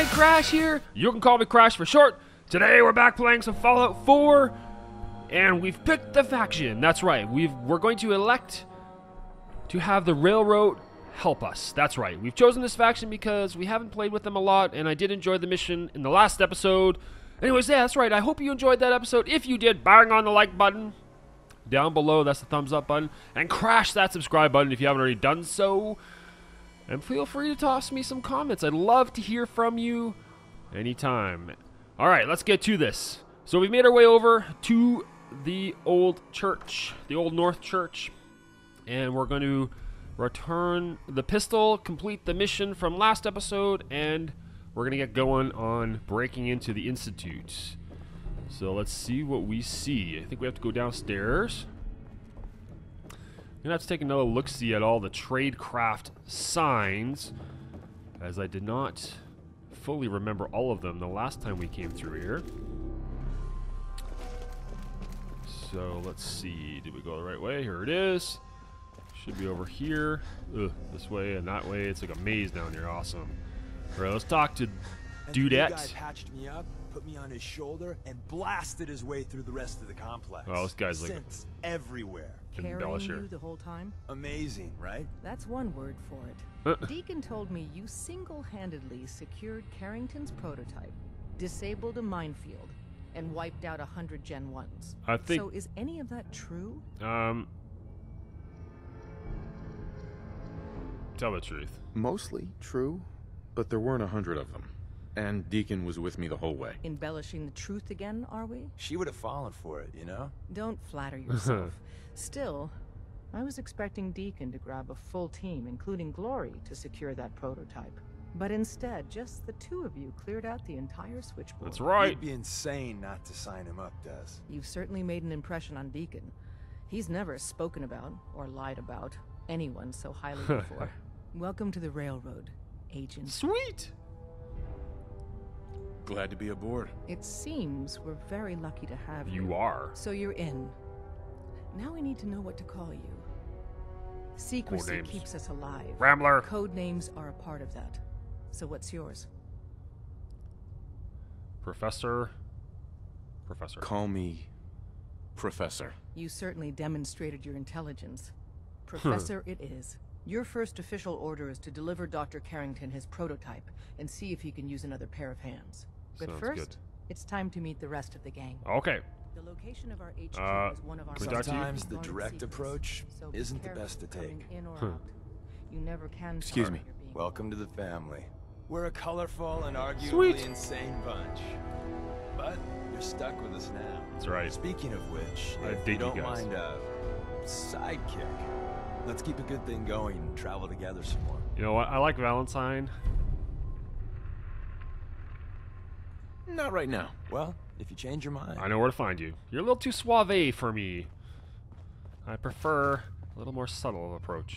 man, Crash here. You can call me Crash for short. Today we're back playing some Fallout 4, and we've picked the faction. That's right, we're going to elect to have the Railroad help us. That's right, we've chosen this faction because we haven't played with them a lot, and I did enjoy the mission in the last episode. Anyways, yeah, that's right, I hope you enjoyed that episode. If you did, bang on the like button. Down below, that's the thumbs up button. And crash that subscribe button if you haven't already done so. And feel free to toss me some comments. I'd love to hear from you anytime. Alright, let's get to this. So we've made our way over to the old church, the Old North Church. And we're going to return the pistol, complete the mission from last episode, and we're going to get going on breaking into the Institute. So let's see what we see. I think we have to go downstairs. I'm gonna have to take another look-see at all the tradecraft signs, as I did not fully remember all of them the last time we came through here. So let's see, did we go the right way? Here it is. Should be over here. Ugh, this way and that way. It's like a maze down here. Awesome. All right, let's talk to Dudette. The guy patched me up, put me on his shoulder, and blasted his way through the rest of the complex. Oh, this guy's like Synths everywhere. Carrying you the whole time? Amazing, right? That's one word for it. Deacon told me you single-handedly secured Carrington's prototype, disabled a minefield, and wiped out 100 Gen 1s. I think... So is any of that true? Tell the truth. Mostly true, but there weren't 100 of them. And Deacon was with me the whole way. Embellishing the truth again, are we? She would have fallen for it, you know? Don't flatter yourself. Still, I was expecting Deacon to grab a full team, including Glory, to secure that prototype. But instead, just the two of you cleared out the entire switchboard. That's right. You'd be insane not to sign him up, Des. You've certainly made an impression on Deacon. He's never spoken about, or lied about, anyone so highly before. Welcome to the Railroad, Agent. Sweet! Glad to be aboard. It seems we're very lucky to have you. You are. So you're in. Now we need to know what to call you. Secrecy keeps us alive. Rambler. Code names are a part of that. So what's yours? Professor. Call me Professor. You certainly demonstrated your intelligence. Professor it is. Your first official order is to deliver Dr. Carrington his prototype and see if he can use another pair of hands. But Sounds first, good. it's time to meet the rest of the gang. Okay. The location of our HQ is one of our Sometimes the direct approach isn't the best to take. In or out. You never can. Excuse me. Welcome to the family. We're a colorful and arguably Sweet. insane bunch. But you're stuck with us now. That's right. Speaking of which, I if dig you you don't guys. mind a sidekick, let's keep a good thing going and travel together some more. You know what? I like Valentine. Not right now. Well, if you change your mind. I know where to find you. You're a little too suave for me. I prefer a little more subtle of approach.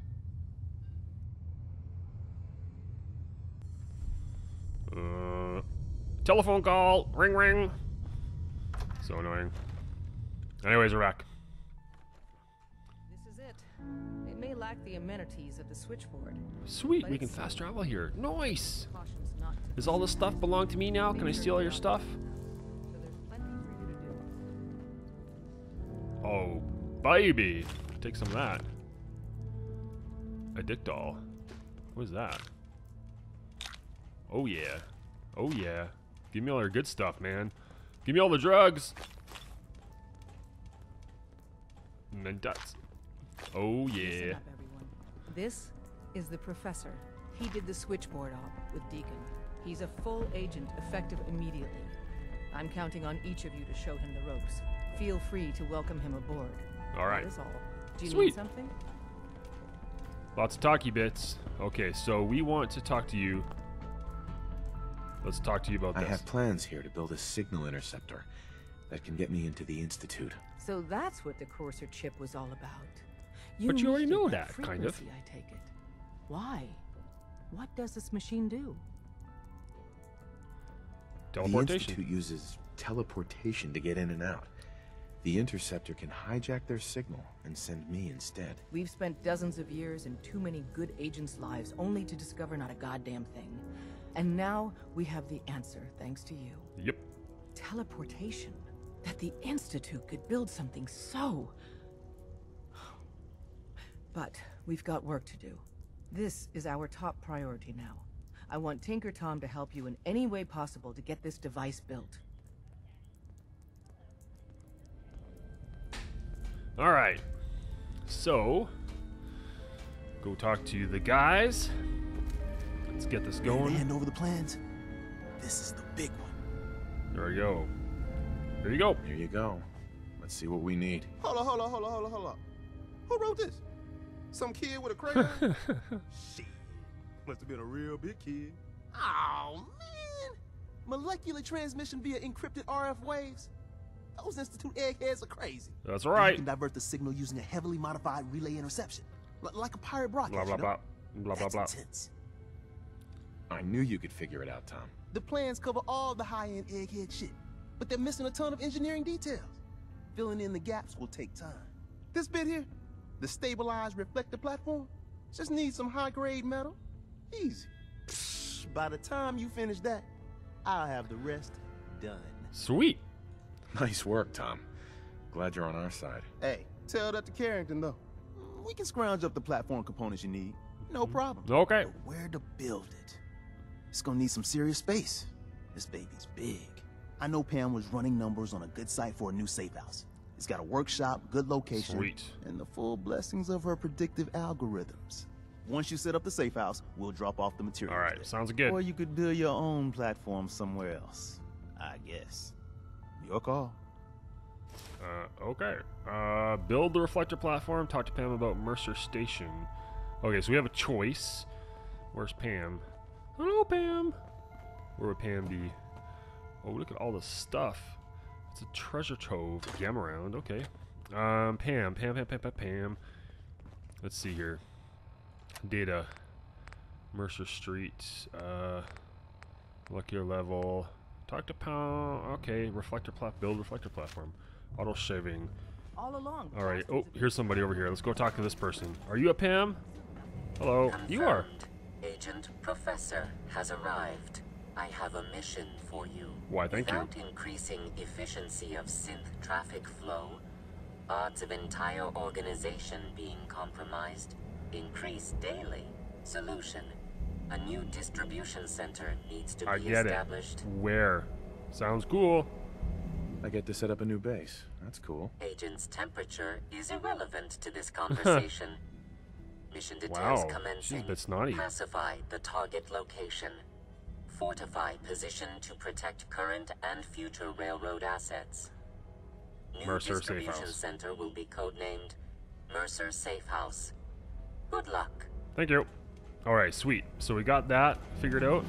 Telephone call. Ring, ring. So annoying. Anyways, we're back. This is it. It may lack the amenities of the switchboard. Sweet, But we can it's fast travel here. Nice. Cautions not to. Does all this stuff belong to me now? Can I steal all your stuff? So there's plenty for you to do. Oh, baby. Take some of that. A dick doll. What is that? Oh, yeah. Oh, yeah. Give me all your good stuff, man. Give me all the drugs. And then nuts. Oh, Listen yeah. up, everyone. This is the professor. He did the switchboard op with Deacon. He's a full agent, effective immediately. I'm counting on each of you to show him the ropes. Feel free to welcome him aboard. All right. That is all. Do you Sweet. need something? Lots of talky bits. Okay, so we want to talk to you. Let's talk to you about I this. have plans here to build a signal interceptor that can get me into the Institute. So that's what the Courser chip was all about. But you already needed know that, kind of. frequency, I take it. Why? What does this machine do? The Teleportation. Institute uses teleportation to get in and out. The interceptor can hijack their signal and send me instead. We've spent dozens of years and too many good agents' lives only to discover not a goddamn thing. And now we have the answer, thanks to you. Yep. Teleportation. That the Institute could build something so... But we've got work to do. This is our top priority now. I want Tinker Tom to help you in any way possible to get this device built. All right. So, go talk to the guys. Let's get this going. Hand over the plans. This is the big one. There we go. There you go. Here you go. Let's see what we need. Hold on. Who wrote this? Some kid with a crayon? Shit. Must have been a real big kid. Oh, man. Molecular transmission via encrypted RF waves? Those Institute eggheads are crazy. That's You right. can divert the signal using a heavily modified relay interception. Like a pirate broadcast, Blah, blah, you know? blah. Blah, blah, That's blah. intense. I knew you could figure it out, Tom. The plans cover all the high-end egghead shit, but they're missing a ton of engineering details. Filling in the gaps will take time. This bit here, the stabilized reflector platform, just needs some high-grade metal. Easy. Psh, by the time you finish that, I'll have the rest done. Sweet. Nice work, Tom. Glad you're on our side. Hey, tell that to Carrington, though. We can scrounge up the platform components you need. No problem. Okay. But where to build it? It's gonna need some serious space. This baby's big. I know Pam was running numbers on a good site for a new safe house. It's got a workshop, good location, Sweet. and the full blessings of her predictive algorithms. Once you set up the safe house, we'll drop off the materials. All right. there. Sounds good. Or you could build your own platform somewhere else, I guess. Your call. Okay. Build the reflector platform. Talk to Pam about Mercer Station. Okay, so we have a choice. Where's Pam? Hello, Pam. Where would Pam be? Oh, look at all this stuff. It's a treasure trove. Gamma round. Okay. Pam. Let's see here. Data. Mercer Street. Molecular level. Talk to Pam. Okay. Build reflector platform. Auto shaving. All along. All right. Oh, here's somebody over here. Let's go talk to this person. Are you a Pam? Hello. You are. Confirmed. Agent Professor has arrived. I have a mission for you. Why, thank you. Without increasing efficiency of synth traffic flow, odds of entire organization being compromised increase daily. Solution: a new distribution center needs to I be get it. established. Where? Sounds cool. I get to set up a new base. That's cool. Agent's temperature is irrelevant to this conversation. Mission details Wow, she's commencing. a bit snotty. Pacify the target location. Fortify position to protect current and future railroad assets. New Mercer Safe distribution House. center will be codenamed Mercer Safe House. Good luck. Thank you. All right, sweet. So we got that figured out.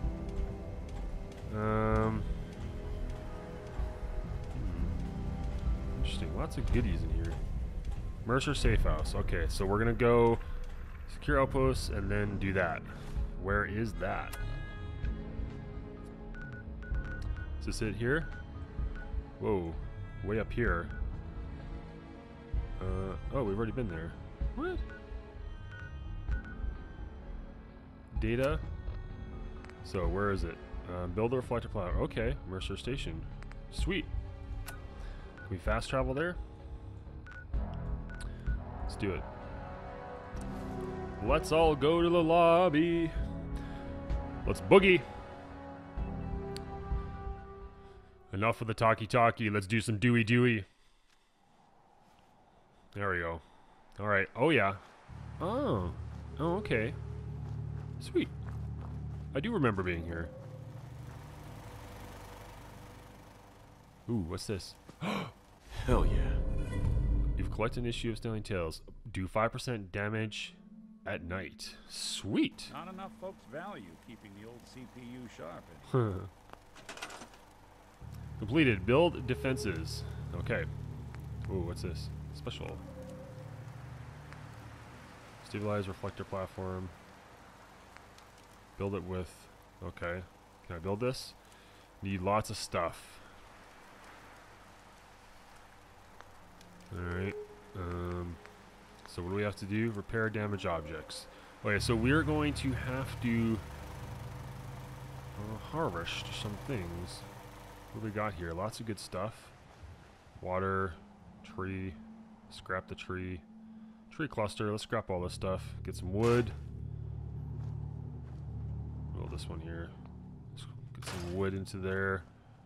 Interesting. Lots of goodies in here. Mercer Safe House. Okay, so we're gonna go secure outposts and then do that. Where is that? Is this it here? Whoa, way up here. Oh, we've already been there. What? Data. So where is it? Build a reflector platform. Okay, Mercer Station. Sweet. Can we fast travel there? Let's do it. Let's all go to the lobby. Let's boogie. Enough of the talkie-talkie. Let's do some dewey-dewey. There we go. All right. Oh, yeah. Oh. Oh, okay. Sweet. I do remember being here. Ooh, what's this? Hell yeah. You've collected an issue of Stanley Tales. Do 5% damage at night. Sweet. Not enough folks value keeping the old CPU sharp. Completed. Build defenses. Okay. Ooh, what's this? Special. Stabilize reflector platform. Build it with... Okay. Can I build this? Need lots of stuff. Alright. So what do we have to do? Repair damaged objects. Okay, so we're going to have to We'll harvest some things. What do we got here? Lots of good stuff. Water, tree, scrap the tree. Tree cluster, let's scrap all this stuff. Get some wood. Roll this one here. Let's get some wood into there.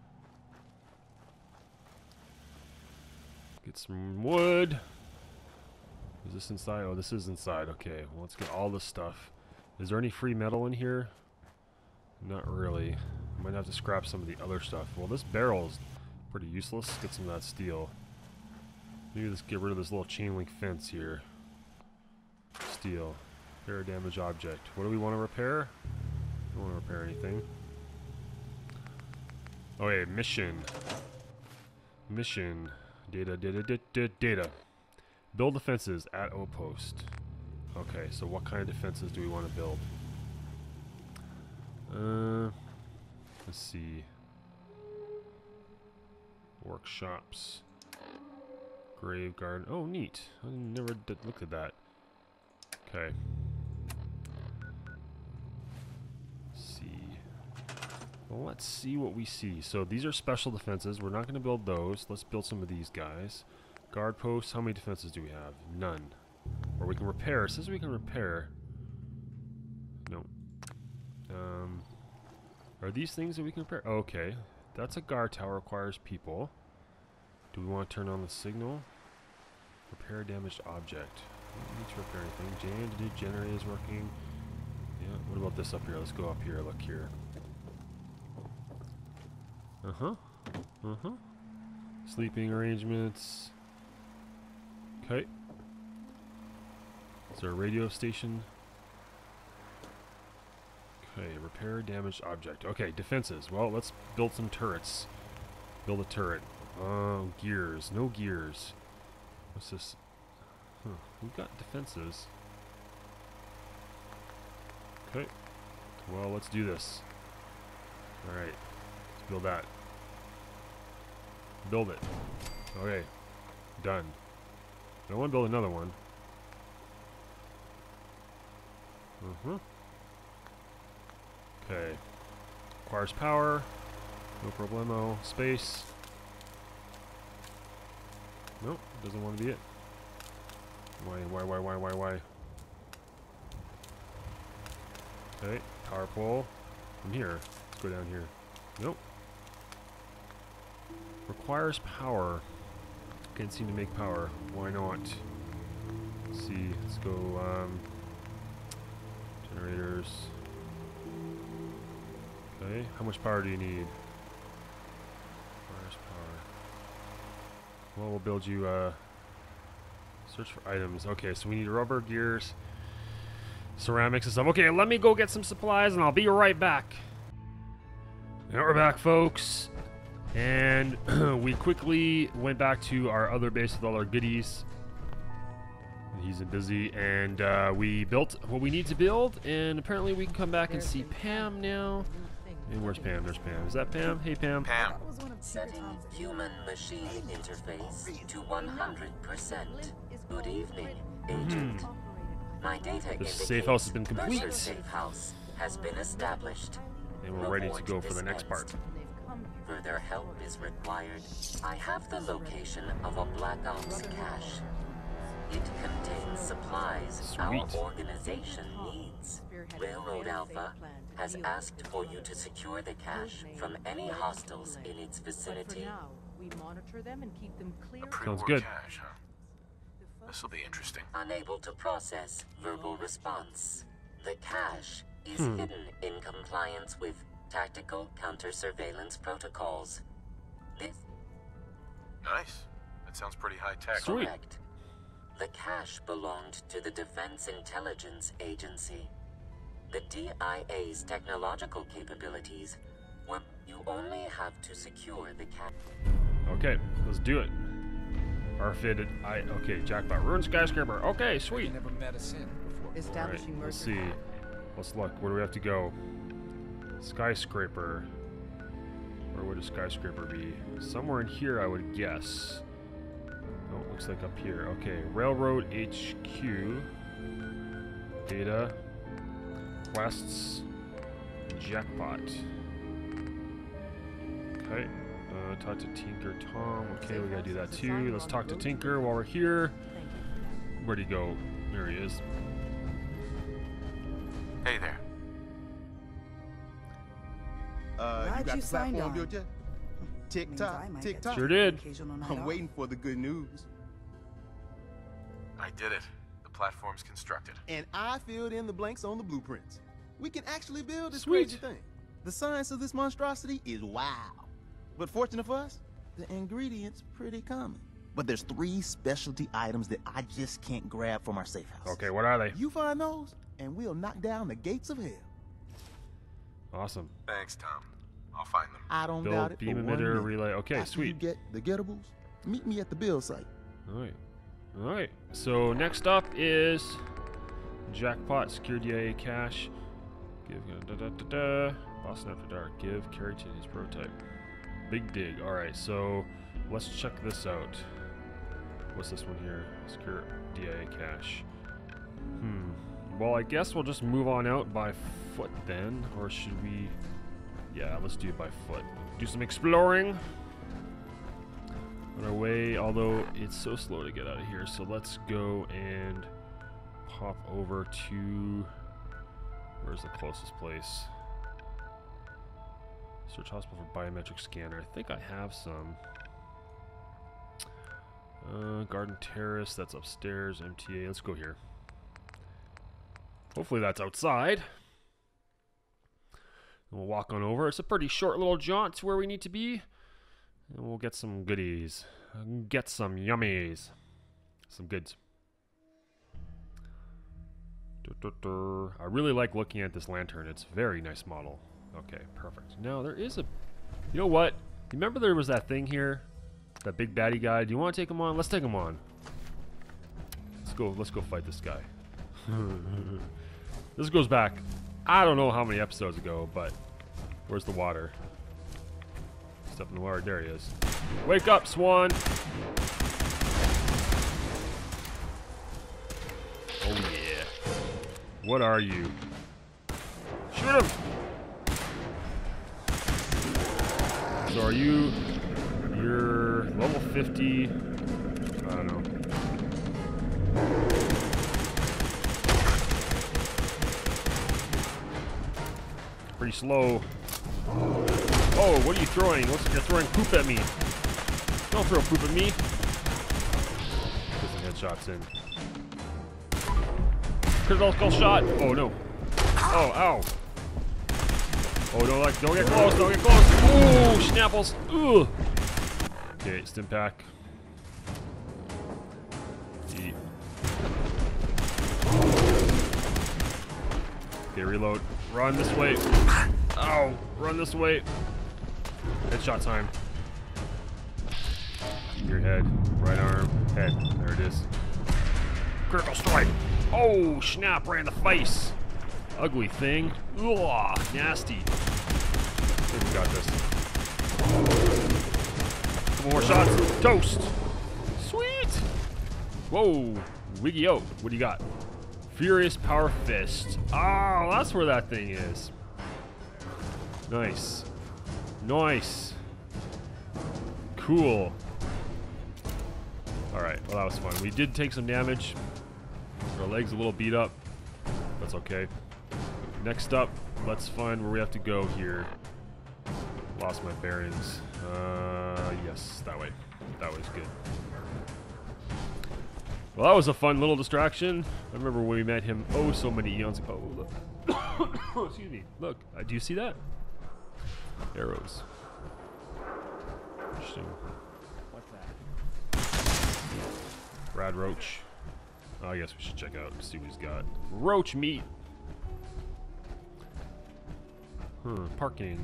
Get some wood. Is this inside? Oh, this is inside. Okay, well, let's get all this stuff. Is there any free metal in here? Not really. I might have to scrap some of the other stuff. Well, this barrel's pretty useless. Get some of that steel. Maybe let's get rid of this little chain link fence here. Steel. Repair damaged object. What do we want to repair? Don't want to repair anything. Oh, yeah, mission. Mission. Data. Build defenses at outpost. Okay, so what kind of defenses do we want to build? Let's see. Workshops. Grave garden. Oh, neat. I never did look at that. Okay. Well, let's see what we see. So these are special defenses. We're not going to build those. Let's build some of these guys. Guard posts. How many defenses do we have? None. Or we can repair. It says we can repair. No. Are these things that we can repair? Okay. That's a guard tower. Requires people. Do we want to turn on the signal? Repair damaged object. We don't need to repair anything. Generator is working. Yeah. What about this up here? Let's go up here. Look here. Sleeping arrangements. Okay. Is there a radio station? Okay, repair damaged object. Okay, defenses. Well, let's build some turrets. Build a turret. Gears. No gears. What's this? Huh. We've got defenses. Okay. Well, let's do this. Alright. Let's build that. Build it. Okay. Done. I want to build another one. Okay. Requires power. No problemo. Space. Nope. Doesn't want to be it. Why? Okay. Power pole. From here. Let's go down here. Nope. Requires power. Can't seem to make power. Why not? Let's see. Let's go, generators. Okay. How much power do you need? Requires power. Well, we'll build you, search for items. Okay, so we need rubber, gears, ceramics and stuff. Okay, let me go get some supplies and I'll be right back. Now we're back, folks. And we quickly went back to our other base with all our goodies. He's busy. And we built what we need to build. And apparently we can come back and see Pam now. And where's Pam? There's Pam. Is that Pam? Hey, Pam. Pam. Setting human-machine interface to 100%. Good evening, Agent. My data The safe house has been Mercer complete. Safe house has been established. And we're ready to go for the next part. Further help is required. I have the location of a Black Ops cache. It contains supplies our Sweet. organization needs. Railroad Alpha has asked for you to secure the cache from any hostiles in its But for vicinity. now, we monitor them and keep them clear. Sounds good. Cache, huh? This'll be interesting. Unable to process verbal response. The cache is hidden in compliance with tactical counter-surveillance protocols. This Nice. That sounds pretty high tech. Sweet. correct. The cache belonged to the Defense Intelligence Agency. The DIA's technological capabilities were you only have to secure the cache. Okay, let's do it. R-fitted. Okay, jackpot. Ruined skyscraper. Okay, sweet. Never met a sin before. Alright, Establishing let's Mercer. see. Let's look. Where do we have to go? Skyscraper. Where would a skyscraper be? Somewhere in here, I would guess. Oh, it looks like up here. Okay, Railroad HQ. Data. Quests. Jackpot. Okay. Talk to Tinker Tom. Okay, we gotta do that too. Let's talk to Tinker while we're here. Where'd he go? There he is. Hey there. You got you the signed platform on. built yet? Tick Means I tock, might tick get tock. Sure did. occasional night I'm off. waiting for the good news. I did it. The platform's constructed. And I filled in the blanks on the blueprints. We can actually build this Sweet. crazy thing. The science of this monstrosity is wow. But fortunate for us, the ingredients pretty common. But there's 3 specialty items that I just can't grab from our safe house. Okay, what are they? You find those, and we'll knock down the gates of hell. Awesome. Thanks, Tom. I'll find them. I don't doubt Build it beam for 1 emitter minute. relay. Okay, After you sweet. get the getables, meet me at the build site. Alright. Alright. So next up is Jackpot, secure DIA cache. Give Boston After Dark. Give Carrington his prototype. Big dig. Alright, so let's check this out. What's this one here? Secure DIA cache. Well, I guess we'll just move on out by foot then. Or should we... Yeah, let's do it by foot. Do some exploring on our way, although it's so slow to get out of here. So let's go and pop over to... Where's the closest place? Search hospital for biometric scanner. I think I have some. Garden Terrace, that's upstairs. MTA, let's go here. Hopefully that's outside. And we'll walk on over. It's a pretty short little jaunt to where we need to be. And we'll get some goodies. Get some yummies. Some goods. I really like looking at this lantern. It's a very nice model. Okay, perfect. Now there is a... You know what? Remember there was that thing here? That big baddie guy. Do you want to take him on? Let's take him on. Let's go fight this guy. This goes back, I don't know how many episodes ago, but where's the water? Step in the water. There he is. Wake up, Swan! Oh yeah. What are you? Shoot him! So are you... You're level 50... I don't know. Pretty slow. Oh, what are you throwing? Looks like you're throwing poop at me. Don't throw poop at me. Get some headshots in. Critical shot. Oh no. Oh, ow. Oh, don't get close. Don't get close. Ooh, schnapples. Ooh. Okay, stim pack. Eat. Okay, reload. Run this way. Ow! Run this way. Headshot time. Your head, right arm, head. There it is. Critical strike. Oh, snap! Right in the face. Ugly thing. Ugh, nasty. I think we got this. Couple more shots. Toast. Sweet. Whoa. Wiggy out. What do you got? Furious Power Fist. Oh, that's where that thing is. Nice. Nice. Cool. Alright, well that was fun. We did take some damage. Our leg's a little beat up. That's okay. Next up, let's find where we have to go here. Lost my bearings. Yes, that way. That was good. Well, that was a fun little distraction. I remember when we met him so many eons ago. Oh, look. Excuse me. Look, do you see that? Arrows. Interesting. What's that? Rad Roach. I guess we should check out and see what he's got. Roach meat. Parking.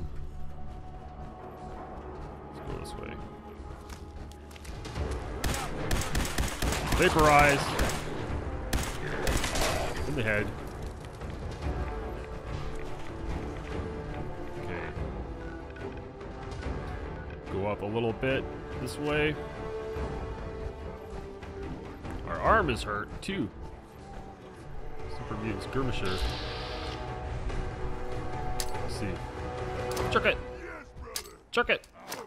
Let's go this way. Vaporize. In the head. Okay. Go up a little bit this way. Our arm is hurt too. Super Mutant Skirmisher. Let's see. Chuck it! Chuck it!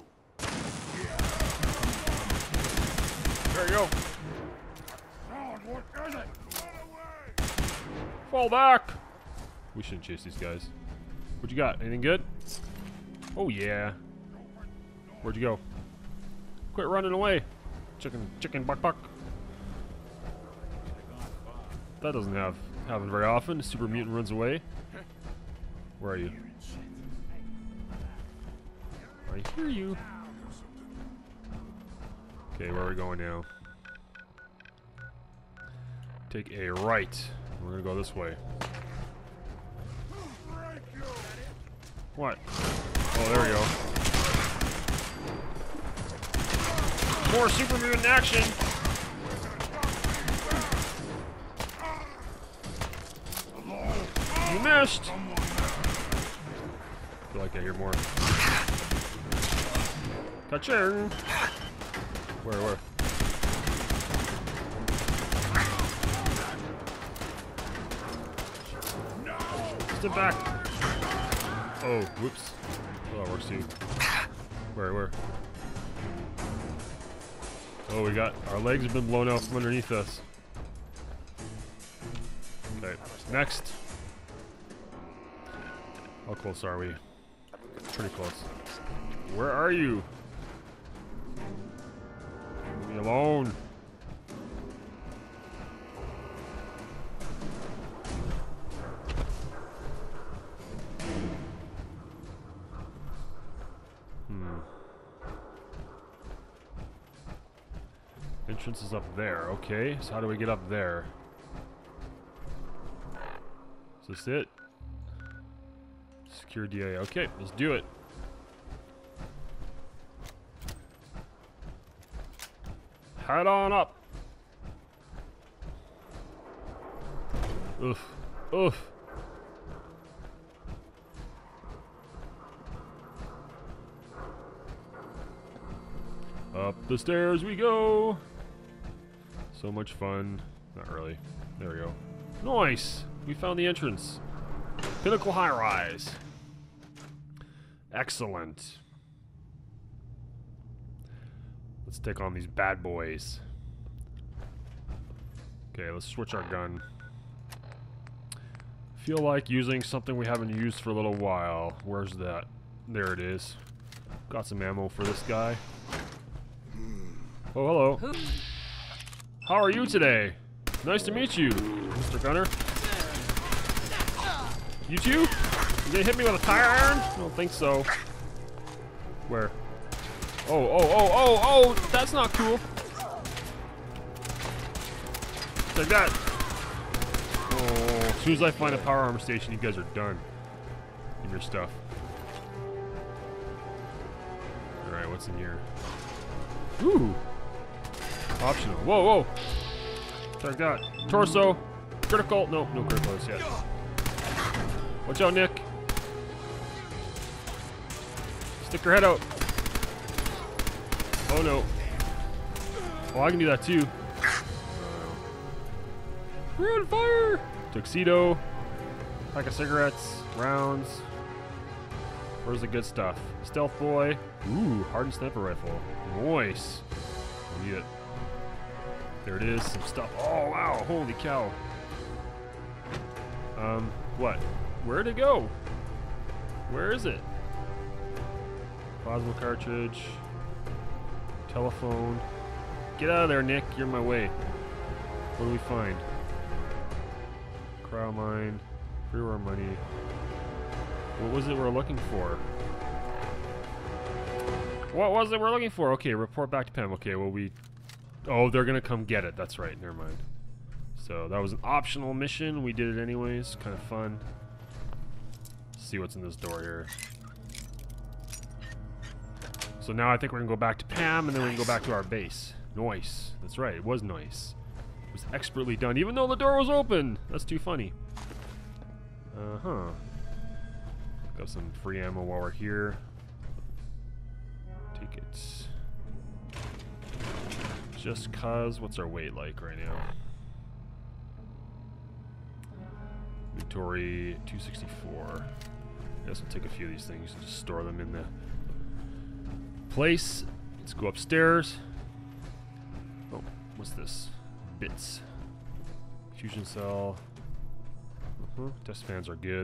There you go. Fall back. We shouldn't chase these guys. What you got? Anything good? Oh yeah. Where'd you go? Quit running away. Chicken buck buck. That doesn't happen very often. A super mutant runs away. Where are you? I hear you. Okay, where are we going now? Take a right. We're gonna go this way. What? Oh, there we go. More super mutant action. You missed. I feel like I hear more. Ka-ching. Where? Step back. Oh, whoops. Oh, that works too. Where? Oh, we got our legs have been blown out from underneath us. Okay, next. How close are we? Pretty close. Where are you? Leave me alone. Entrance is up there. Okay, so how do we get up there? Is this it? Secure DA. Okay, let's do it. Head on up. Oof. Oof. Up the stairs we go. So much fun. Not really. There we go. Nice. We found the entrance. Pinnacle high rise. Excellent. Let's take on these bad boys. Okay, let's switch our gun. Feel like using something we haven't used for a little while. Where's that? There it is. Got some ammo for this guy. Oh, hello. How are you today? Nice to meet you, Mr. Gunner. You too? You gonna hit me with a tire iron? I don't think so. Where? Oh, that's not cool. Take that. Oh, as soon as I find a power armor station, you guys are done. Give your stuff. Alright, what's in here? Ooh. Optional. Whoa. Check that. Torso. Critical. No criticals yet. Watch out, Nick. Stick your head out. Oh no. Oh, I can do that too. We're on fire! Tuxedo. Pack of cigarettes. Rounds. Where's the good stuff? Stealth boy. Ooh, hardened sniper rifle. Nice. I need it. There it is. Some stuff. Oh wow! Holy cow. What? Where'd it go? Where is it? Plasma cartridge. Telephone. Get out of there, Nick. You're in my way. What do we find? Cryo mine. Freeware money. What was it we're looking for? What was it we're looking for? Okay, report back to Pam. Okay, well oh, they're gonna come get it. That's right. Never mind. So that was an optional mission. We did it anyways. Kind of fun. Let's see what's in this door here. So now I think we're gonna go back to Pam, and then we can go back to our base. Nice. That's right. It was nice. It was expertly done, even though the door was open. That's too funny. Got some free ammo while we're here. Take it. Just cause. What's our weight like right now? Inventory 264. I guess we'll take a few of these things and just store them in the place. Let's go upstairs. Oh, What's this? Bits. Fusion cell. Test fans are good.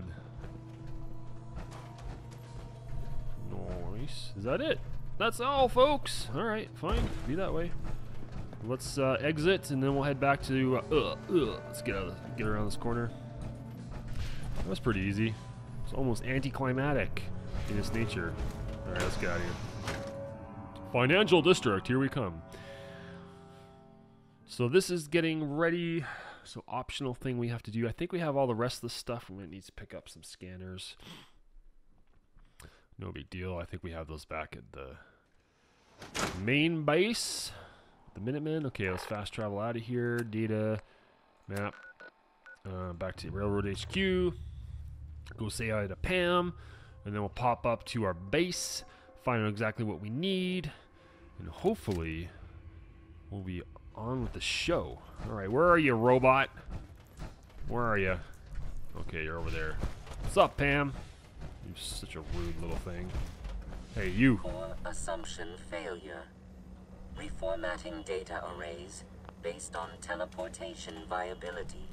Nice. Is that it? That's all, folks. All right, fine. Be that way. Let's exit, and then we'll head back to. Let's get around this corner. That was pretty easy. It's almost anticlimactic in its nature. All right, let's get out of here. Financial district. Here we come. So this is getting ready. So optional thing we have to do. I think we have all the rest of the stuff. We might need to pick up some scanners. No big deal. I think we have those back at the main base. The Minutemen. Okay, let's fast travel out of here. Data. Map. Back to Railroad HQ. Go say hi to Pam. And then we'll pop up to our base. Find out exactly what we need. And hopefully we'll be on with the show. Alright, where are you, robot? Where are you? Okay, you're over there. What's up, Pam? You're such a rude little thing. Hey, you. Core assumption failure. Reformatting data arrays based on teleportation viability.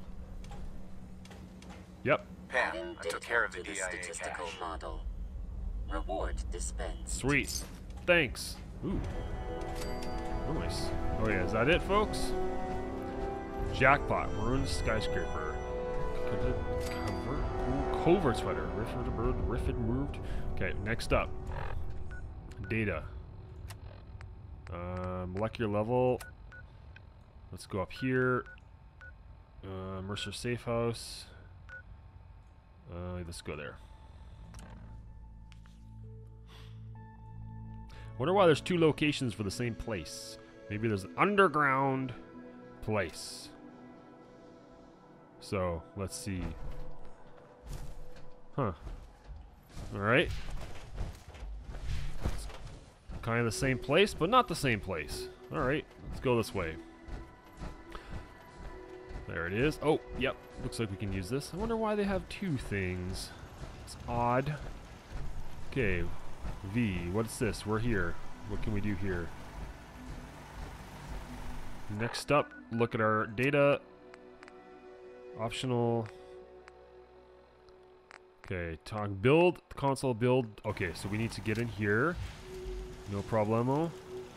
Yep. Pam, I took care of the DIA statistical model. Reward dispensed. Sweet. Thanks. Ooh. Nice. Oh yeah, is that it, folks? Jackpot. Maroon skyscraper. Covert sweater. Riffed moved. Okay, next up. Data. Molecular level. Let's go up here. Mercer Safe House. Let's go there. Wonder why there's two locations for the same place. Maybe there's an underground place. So, let's see. Huh. Alright. Kind of the same place, but not the same place. Alright, let's go this way. There it is. Oh, yep. Looks like we can use this. I wonder why they have two things. It's odd. Okay. V. What's this? We're here. What can we do here? Next up, look at our data. Optional. Okay, talk build, console build. Okay, so we need to get in here. No problemo.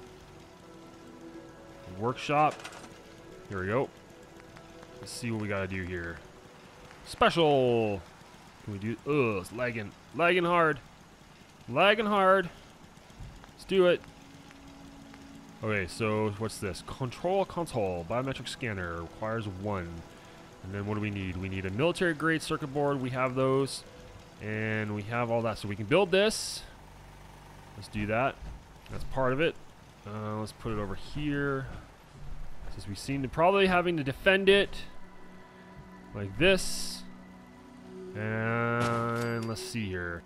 Workshop. Here we go. Let's see what we gotta do here. Special. Can we do? Ugh, it's lagging. Lagging hard. Lagging hard. Let's do it. Okay, so what's this? Control console. Biometric scanner. Requires 1. And then what do we need? We need a military grade circuit board. We have those. And we have all that. So we can build this. Let's do that. That's part of it. Let's put it over here. Since we seem to probably having to defend it. Like this. And let's see here.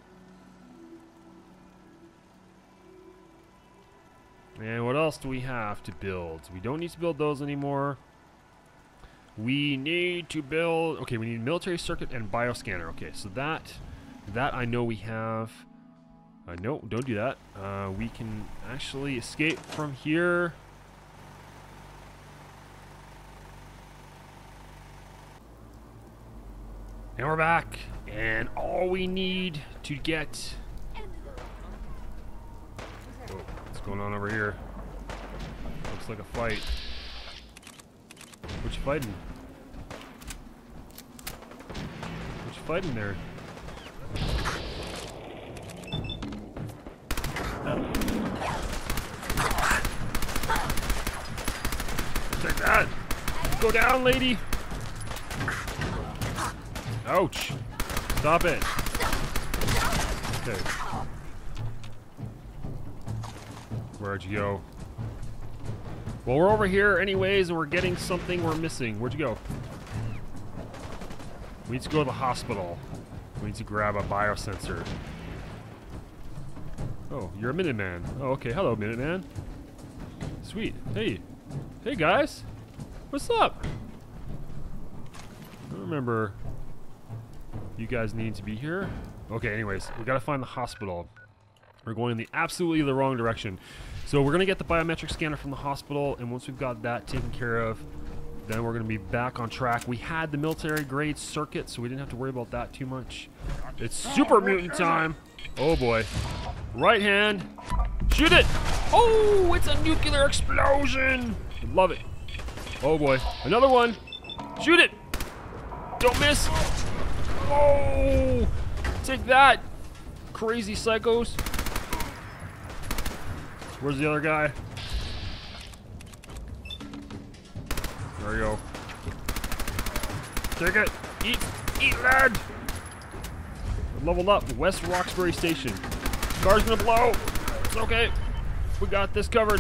And what else do we have to build? We don't need to build those anymore. We need to build... Okay, we need military circuit and bioscanner. Okay, so that I know we have. No, don't do that. We can actually escape from here. And we're back. And all we need to get... Oh, what's going on over here? Looks like a fight. What you fighting? What you fighting there? Take that! Go down, lady! Ouch! Stop it! Okay. Where'd you go? Well, we're over here anyways, and we're getting something we're missing. Where'd you go? We need to go to the hospital. We need to grab a biosensor. Oh, you're a Minuteman. Oh, okay. Hello, Minuteman. Sweet. Hey. Hey, guys. What's up? I don't remember you guys needing to be here. Okay, anyways, we gotta find the hospital. We're going in the absolutely the wrong direction. So we're going to get the biometric scanner from the hospital, and once we've got that taken care of, then we're going to be back on track. We had the military grade circuit, so we didn't have to worry about that too much. It's super mutant time. Oh boy. Right hand. Shoot it. Oh, it's a nuclear explosion. Love it. Oh boy. Another one. Shoot it. Don't miss. Oh, take that. Crazy psychos. Where's the other guy? There you go. Take it. Eat, lad. Leveled up. West Roxbury Station. Car's gonna blow. It's okay. We got this covered.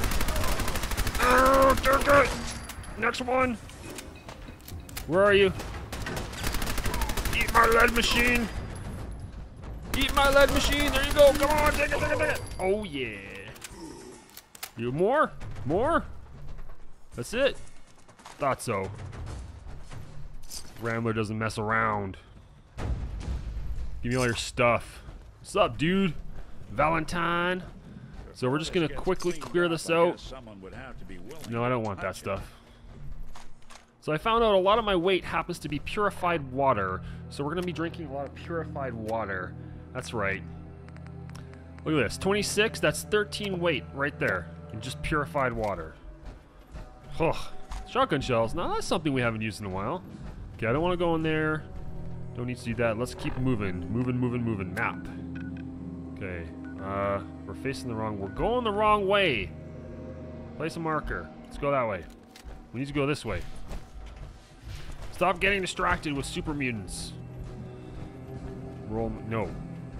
Take it. Next one. Where are you? Eat my lead machine. Eat my lead machine. There you go. Come on. Take it. Oh, yeah. You more? More? That's it. Thought so. Rambler doesn't mess around. Give me all your stuff. What's up, dude? Valentine. So we're just gonna quickly clear this out. No, I don't want that stuff. So I found out a lot of my weight happens to be purified water. So we're gonna be drinking a lot of purified water. That's right. Look at this, 26, that's 13 weight right there. In just purified water. Ugh. Shotgun shells, now that's something we haven't used in a while. Okay, I don't wanna go in there. Don't need to do that, let's keep moving. Moving, map. Okay, we're facing the wrong, we're going the wrong way. Place a marker, let's go that way. We need to go this way. Stop getting distracted with super mutants. Roll, no.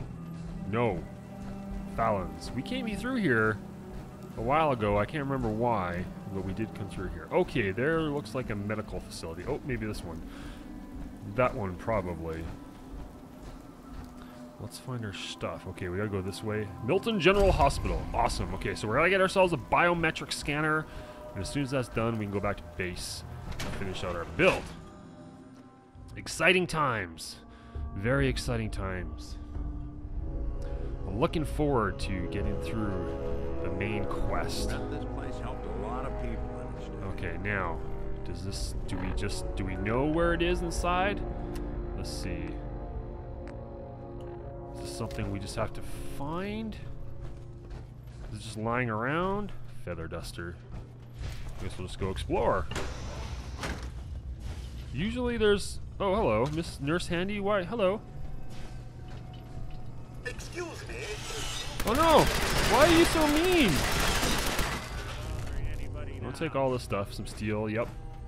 Fallons. We came through here a while ago. I can't remember why, but we did come through here. Okay, there looks like a medical facility. Oh, maybe this one. That one, probably. Let's find our stuff. Okay, we gotta go this way. Milton General Hospital. Awesome. Okay, so we're gonna get ourselves a biometric scanner, and as soon as that's done, we can go back to base and finish out our build. Exciting times. Very exciting times. I'm looking forward to getting through the main quest. This place helped a lot of people. Okay, now, do we know where it is inside? Let's see. Is this something we just have to find? Is it just lying around? Feather duster. I guess we'll just go explore. Usually there's... Oh, hello, Miss Nurse Handy. Why? Hello. Excuse me. Oh no! Why are you so mean? I'll take all this stuff. Some steel. Yep.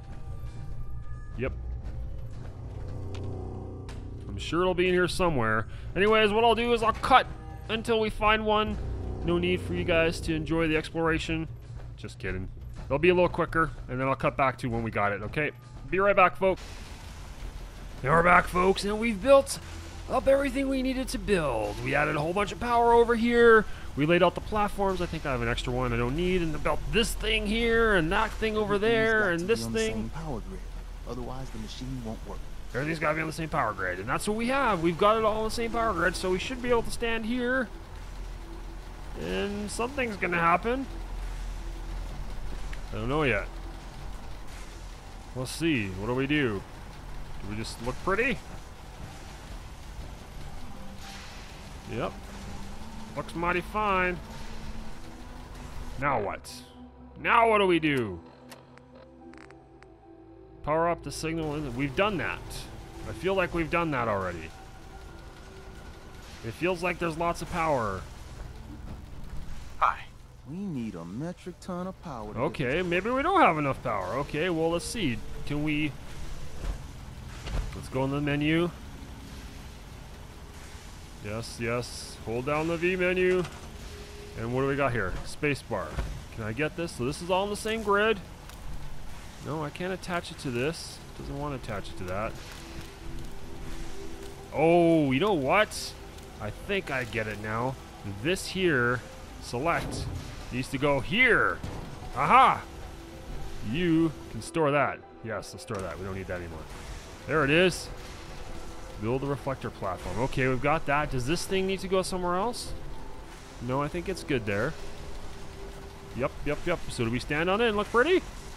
I'm sure it'll be in here somewhere. Anyways, what I'll do is I'll cut until we find one. No need for you guys to enjoy the exploration. Just kidding. It'll be a little quicker, and then I'll cut back to when we got it. Okay. Be right back, folks. Now we're back, folks, and we've built up everything we needed to build. We added a whole bunch of power over here. We laid out the platforms. I think I have an extra one I don't need, and built this thing here and that thing over there and this thing. Power grid. Otherwise, the machine won't work. Everything's got to be on the same power grid, and that's what we have. We've got it all on the same power grid, so we should be able to stand here, and something's gonna happen. I don't know yet. Let's see. What do we do? Do we just look pretty? Yep. Looks mighty fine. Now what? Now what do we do? Power up the signal. We've done that. I feel like we've done that already. It feels like there's lots of power. Hi. We need a metric ton of power. Okay, maybe we don't have enough power. Okay, well, let's see. Can we... Let's go in the menu. Yes. Hold down the V menu. And what do we got here? Spacebar. Can I get this? So this is all on the same grid. No, I can't attach it to this. It doesn't want to attach it to that. Oh, you know what? I think I get it now. This here, select, needs to go here. Aha! You can store that. Yes, let's store that. We don't need that anymore. There it is. Build a reflector platform. Okay, we've got that. Does this thing need to go somewhere else? No, I think it's good there. Yep. So do we stand on it and look pretty?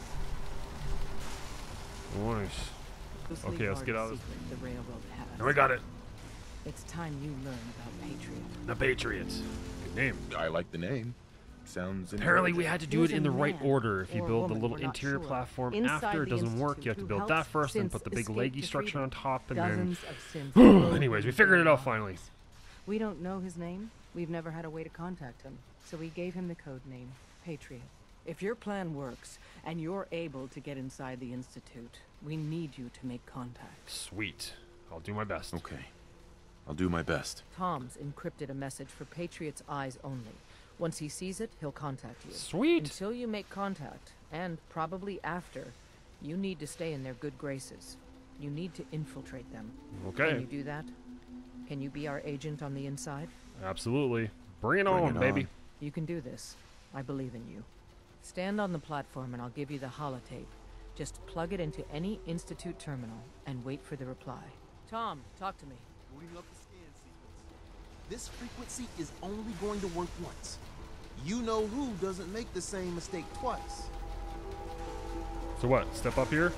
Nice. Okay, let's get out of this. The railroad has. And we got it. It's time you learn about Patriot. The Patriots. Good name. I like the name. Sounds Apparently we intelligent. had to do There's it in a the right man order. If you or a build the woman, little we're not interior sure, platform inside after, it the doesn't work. You have to Institute build who that helped first, and Synth put the big escape leggy to structure freedom. on top, and then... Dozens of Synths Anyways, we figured it out finally. We don't know his name. We've never had a way to contact him. So we gave him the code name, Patriot. If your plan works, and you're able to get inside the Institute, we need you to make contact. Sweet. I'll do my best. Okay. I'll do my best. Tom's encrypted a message for Patriot's eyes only. Once he sees it, he'll contact you. Sweet. Until you make contact, and probably after, you need to stay in their good graces. You need to infiltrate them. Okay. Can you do that? Can you be our agent on the inside? Absolutely. Bring it Bring on, it baby. on. You can do this. I believe in you. Stand on the platform and I'll give you the holotape. Just plug it into any Institute terminal and wait for the reply. Tom, talk to me. Booting up the scan sequence. This frequency is only going to work once. You know who doesn't make the same mistake twice. So what? Step up here?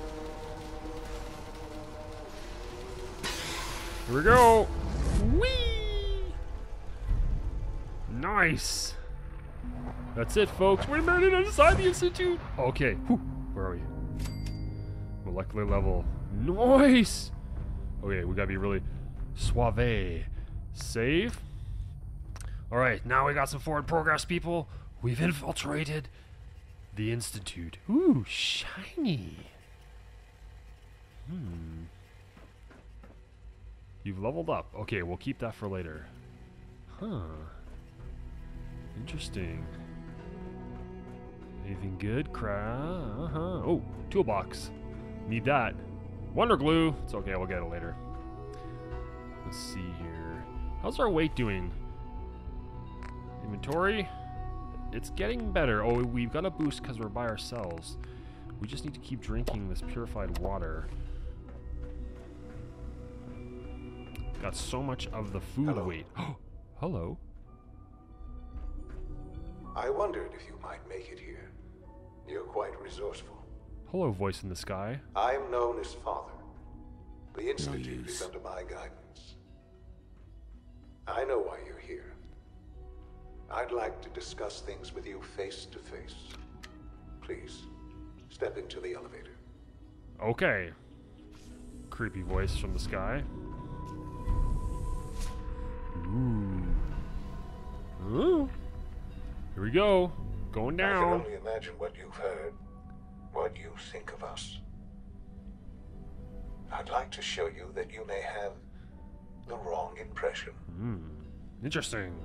Here we go! Whee! Nice! That's it, folks. We made it inside the Institute! Okay. Whew. Where are we? Molecular level. Nice! Okay, we gotta be really suave. Save. Alright, now we got some forward progress, people. We've infiltrated the Institute. Ooh, shiny. You've leveled up. Okay, we'll keep that for later. Huh. Interesting. Anything good? Oh, toolbox. Need that. Wonder glue. It's okay, we'll get it later. Let's see here. How's our weight doing? Inventory? It's getting better. Oh, we've got a boost because we're by ourselves. We just need to keep drinking this purified water. Got so much of the food Hello. weight. Oh, hello. I wondered if you might make it here. You're quite resourceful. Hello, voice in the sky. I'm known as Father. The Institute use. is under my guidance. I know why you're here. I'd like to discuss things with you face to face. Please, step into the elevator. Okay. Creepy voice from the sky. Ooh. Here we go. Going I can down. only imagine what you've heard, what you think of us. I'd like to show you that you may have the wrong impression. Interesting.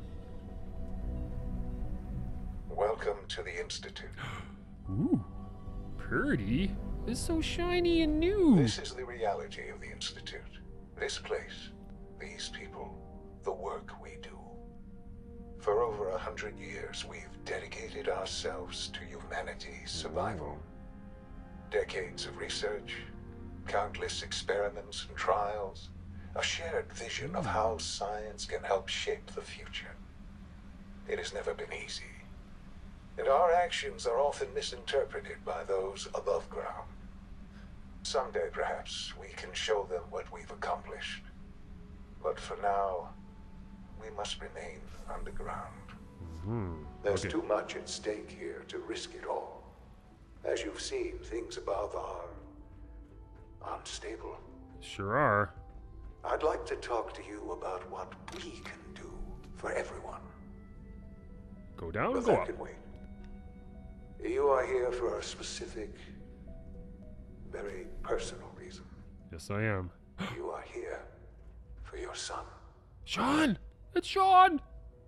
Welcome to the Institute. Ooh. Pretty. It's so shiny and new. This is the reality of the Institute. This place, these people, the work we do. For over 100 years, we've dedicated ourselves to humanity's survival. Decades of research, countless experiments and trials, a shared vision of how science can help shape the future. It has never been easy, and our actions are often misinterpreted by those above ground. Someday, perhaps, we can show them what we've accomplished. But for now, we must remain underground. There's Okay. too much at stake here to risk it all. As you've seen, things above are unstable. Sure are. I'd like to talk to you about what we can do for everyone. Go down, But go that up. can wait. You are here for a specific, very personal reason. Yes, I am. You are here for your son. Sean! It's Sean!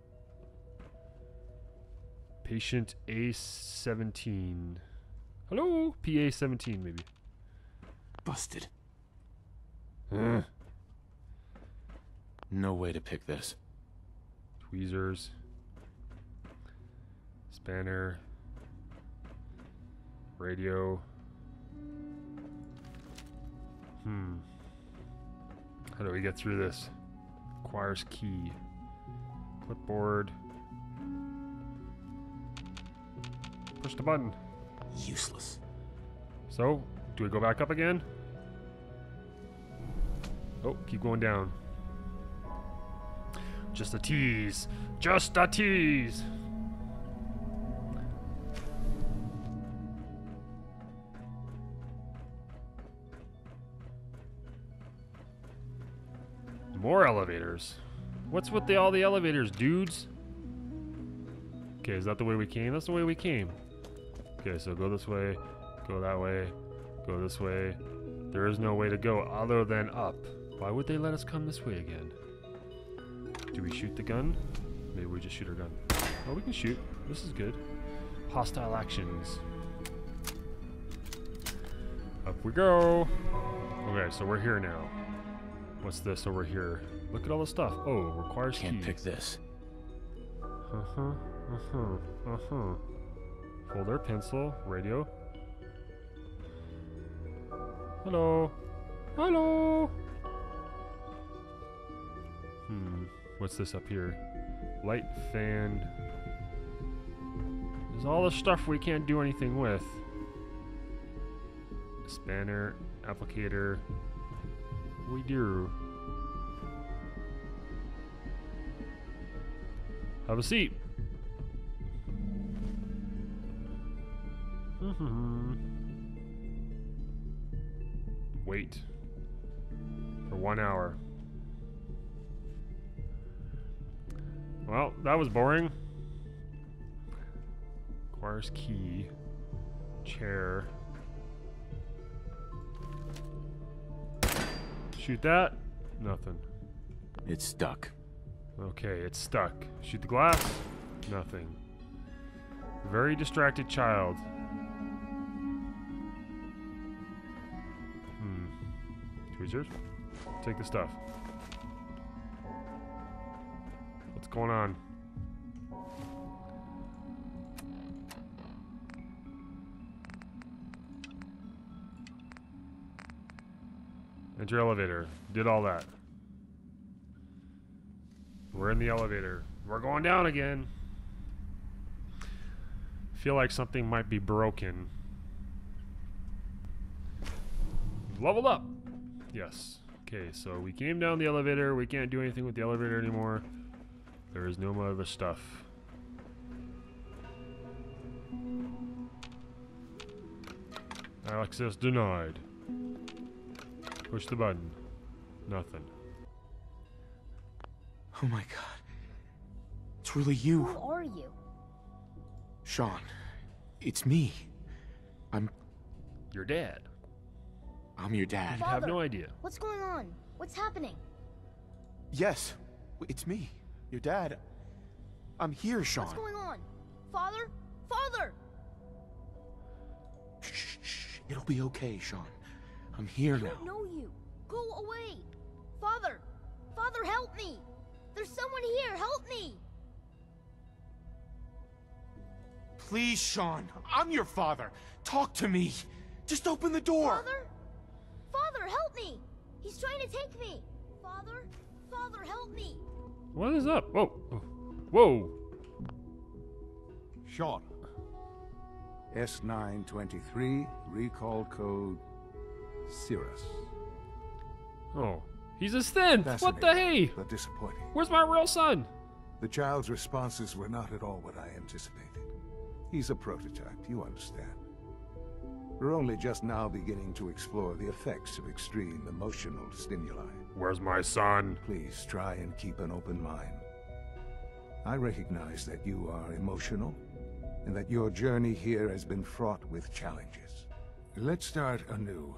Patient A17. Hello? PA17, maybe. Busted. Ugh. No way to pick this. Tweezers. Spanner. Radio. How do we get through this? Requires key. Clipboard. Push the button. Useless. So, do we go back up again? Oh, keep going down. Just a tease. Just a tease. More elevators. What's with all the elevators, dudes? Okay, is that the way we came? That's the way we came. Okay, so go this way, go that way, go this way. There is no way to go other than up. Why would they let us come this way again? Do we shoot the gun? Maybe we just shoot our gun. Oh, we can shoot. This is good. Hostile actions. Up we go. Okay, so we're here now. What's this over here? Look at all the stuff. Oh, requires key. Can't pick this. Folder, pencil, radio. Hello. Hello. What's this up here? Light, fan. There's all the stuff we can't do anything with. Spanner, applicator. We do. Have a seat. Wait for 1 hour. Well, that was boring. Requires key. Chair. Shoot that. Nothing. It's stuck. Okay, it's stuck. Shoot the glass. Nothing. Very distracted child. Tweezers. Take the stuff. What's going on? Enter elevator. Did all that. We're in the elevator. We're going down again. Feel like something might be broken. Leveled up. Yes. Okay, so we came down the elevator. We can't do anything with the elevator anymore. There is no more other stuff. Access denied. Push the button. Nothing. Oh my god. It's really you. Who are you? Sean. It's me. Your dad. I'm your dad. I have no idea. What's going on? What's happening? Yes. It's me. Your dad. I'm here, Sean. What's going on? Father? Father! Shh. It'll be okay, Sean. I'm here now. I don't know you. Go away. Father! Father, help me! There's someone here. Help me! Please, Sean. I'm your father. Talk to me. Just open the door. Father? Father, help me! He's trying to take me! Father? Father, help me! What is up? Whoa. Whoa. Sean. S923, recall code Cirrus. Oh. He's a synth! What the Fascinating, hey? but disappointing. Where's my real son? The child's responses were not at all what I anticipated. He's a prototype, you understand. We're only just now beginning to explore the effects of extreme emotional stimuli. Where's my son? Please try and keep an open mind. I recognize that you are emotional, and that your journey here has been fraught with challenges. Let's start anew.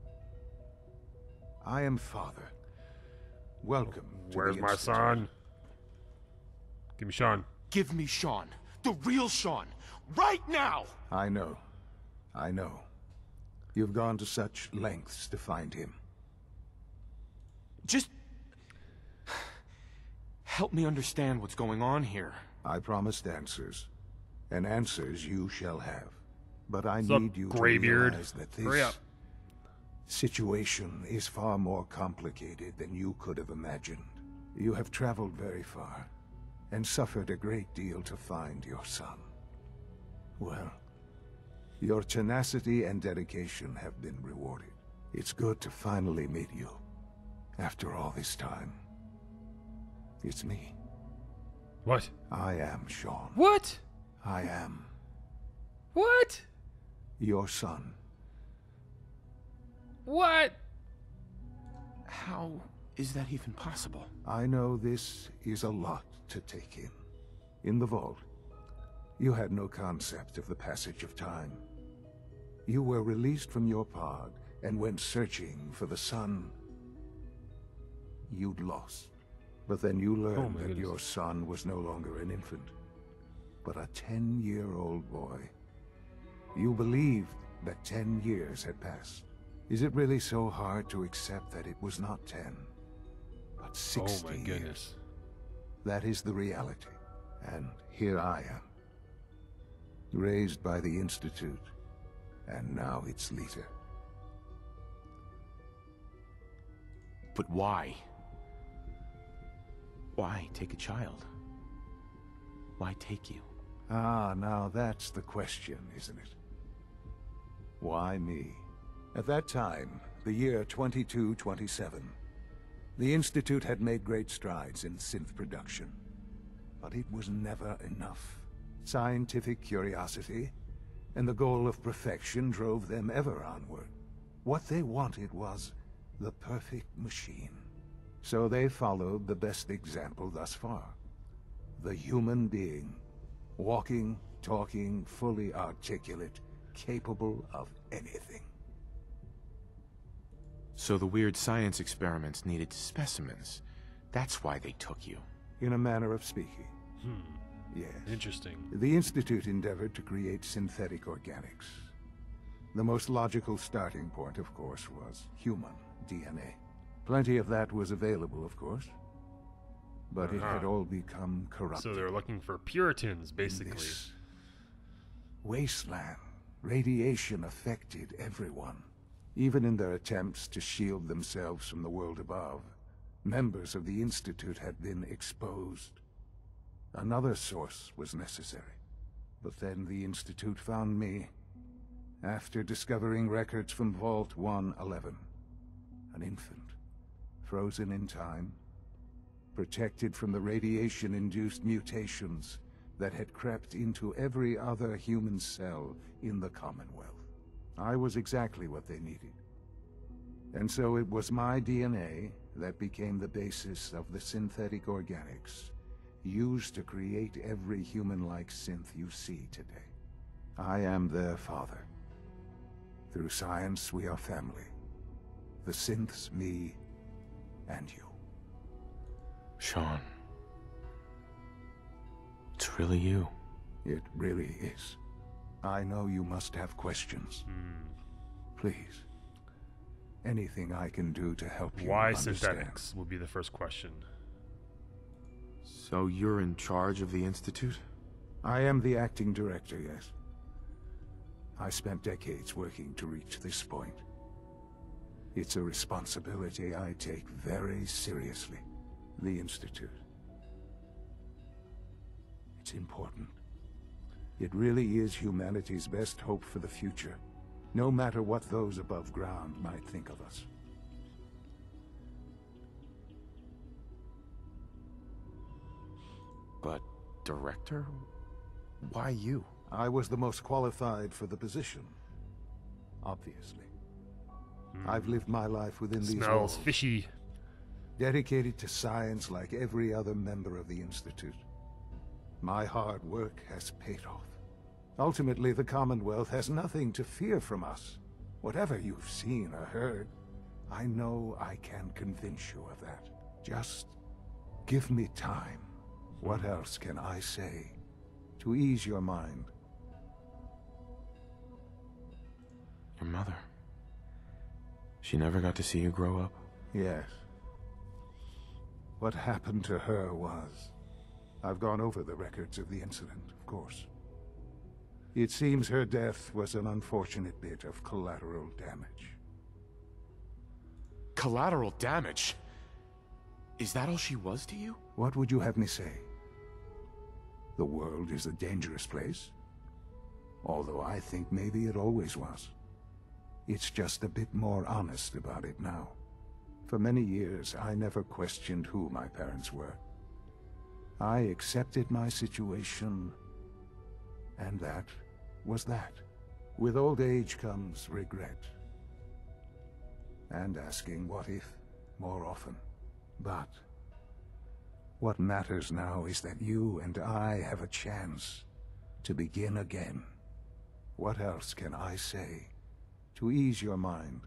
I am Father. Welcome to Where's the my Institute. son? Give me Sean. Give me Sean. The real Sean. Right now! I know. You've gone to such lengths to find him. Just... help me understand what's going on here. I promised answers, and answers you shall have. But I What's up, need you Graybeard? to realize that Hurry up. this situation is far more complicated than you could have imagined. You have traveled very far, and suffered a great deal to find your son. Well, Your tenacity and dedication have been rewarded. It's good to finally meet you. After all this time. It's me. What? I am Sean. What? I am. What? Your son. What? How is that even possible? I know this is a lot to take in. In the vault, you had no concept of the passage of time. You were released from your pod and went searching for the son you'd lost. But then you learned that your son was no longer an infant, but a 10-year-old boy. You believed that 10 years had passed. Is it really so hard to accept that it was not 10, but 60 Oh my goodness. That is the reality. And here I am. Raised by the Institute, and now its leader. But why? Why take a child? Why take you? Ah, now that's the question, isn't it? Why me? At that time, the year 2227, the Institute had made great strides in synth production. But it was never enough. Scientific curiosity and the goal of perfection drove them ever onward. What they wanted was the perfect machine. So they followed the best example thus far. The human being. Walking, talking, fully articulate, capable of anything. So the weird science experiments needed specimens. That's why they took you. In a manner of speaking. Yes. Interesting. The Institute endeavored to create synthetic organics. The most logical starting point, of course, was human DNA. Plenty of that was available, of course. But it had all become corrupted. So they're looking for Puritans, basically. In this wasteland, radiation affected everyone. Even in their attempts to shield themselves from the world above, members of the Institute had been exposed. Another source was necessary. But then the Institute found me, after discovering records from Vault 111. An infant, frozen in time, protected from the radiation-induced mutations that had crept into every other human cell in the Commonwealth. I was exactly what they needed. And so it was my DNA that became the basis of the synthetic organics used to create every human-like synth you see today. I am their father. Through science, we are family. The synths, me, and you. Sean. It's really you. It really is. I know you must have questions. Please. Anything I can do to help you Why understand. synthetics will be the first question. So you're in charge of the Institute? I am the acting director, yes. I spent decades working to reach this point. It's a responsibility I take very seriously. The Institute. It's important. It really is humanity's best hope for the future, no matter what those above ground might think of us. But, director? Why you? I was the most qualified for the position. Obviously. I've lived my life within these Smells walls. fishy. Dedicated to science like every other member of the Institute. My hard work has paid off. Ultimately, the Commonwealth has nothing to fear from us. Whatever you've seen or heard, I know I can convince you of that. Just give me time. What else can I say to ease your mind? Your mother. She never got to see you grow up? Yes. What happened to her was... I've gone over the records of the incident, of course. It seems her death was an unfortunate bit of collateral damage. Collateral damage? Is that all she was to you? What would you have me say? The world is a dangerous place? Although I think maybe it always was. It's just a bit more honest about it now. For many years, I never questioned who my parents were. I accepted my situation, and that was that. With old age comes regret. And asking what if more often. But what matters now is that you and I have a chance to begin again. What else can I say to ease your mind?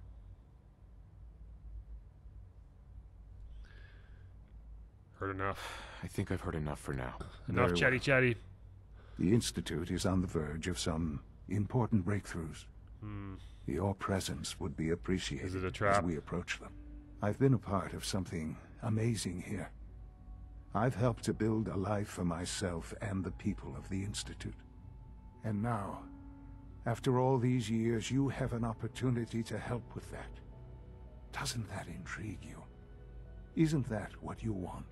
Heard enough. I think I've heard enough for now. Enough Very chatty. The Institute is on the verge of some important breakthroughs. Your presence would be appreciated Is it a trap? as we approach them. I've been a part of something amazing here. I've helped to build a life for myself and the people of the Institute. And now, after all these years, you have an opportunity to help with that. Doesn't that intrigue you? Isn't that what you want?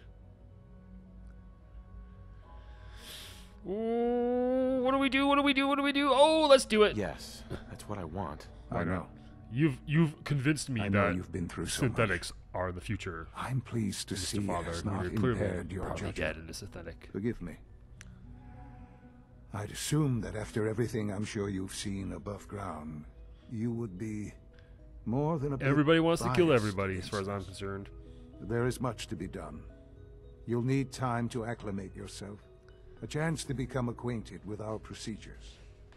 Ooh, what do we do? What do we do? What do we do? Oh, let's do it. Yes, that's what I want. I know. You've convinced me I know that you've been through so synthetics are the future. I'm pleased to see Mr. it Father, has not you're clearly impaired your probably judgment. dead in a synthetic. Forgive me. I'd assume that after everything I'm sure you've seen above ground, you would be more than a bit Everybody wants to kill biased everybody, as far as I'm against us. concerned. There is much to be done. You'll need time to acclimate yourself, a chance to become acquainted with our procedures.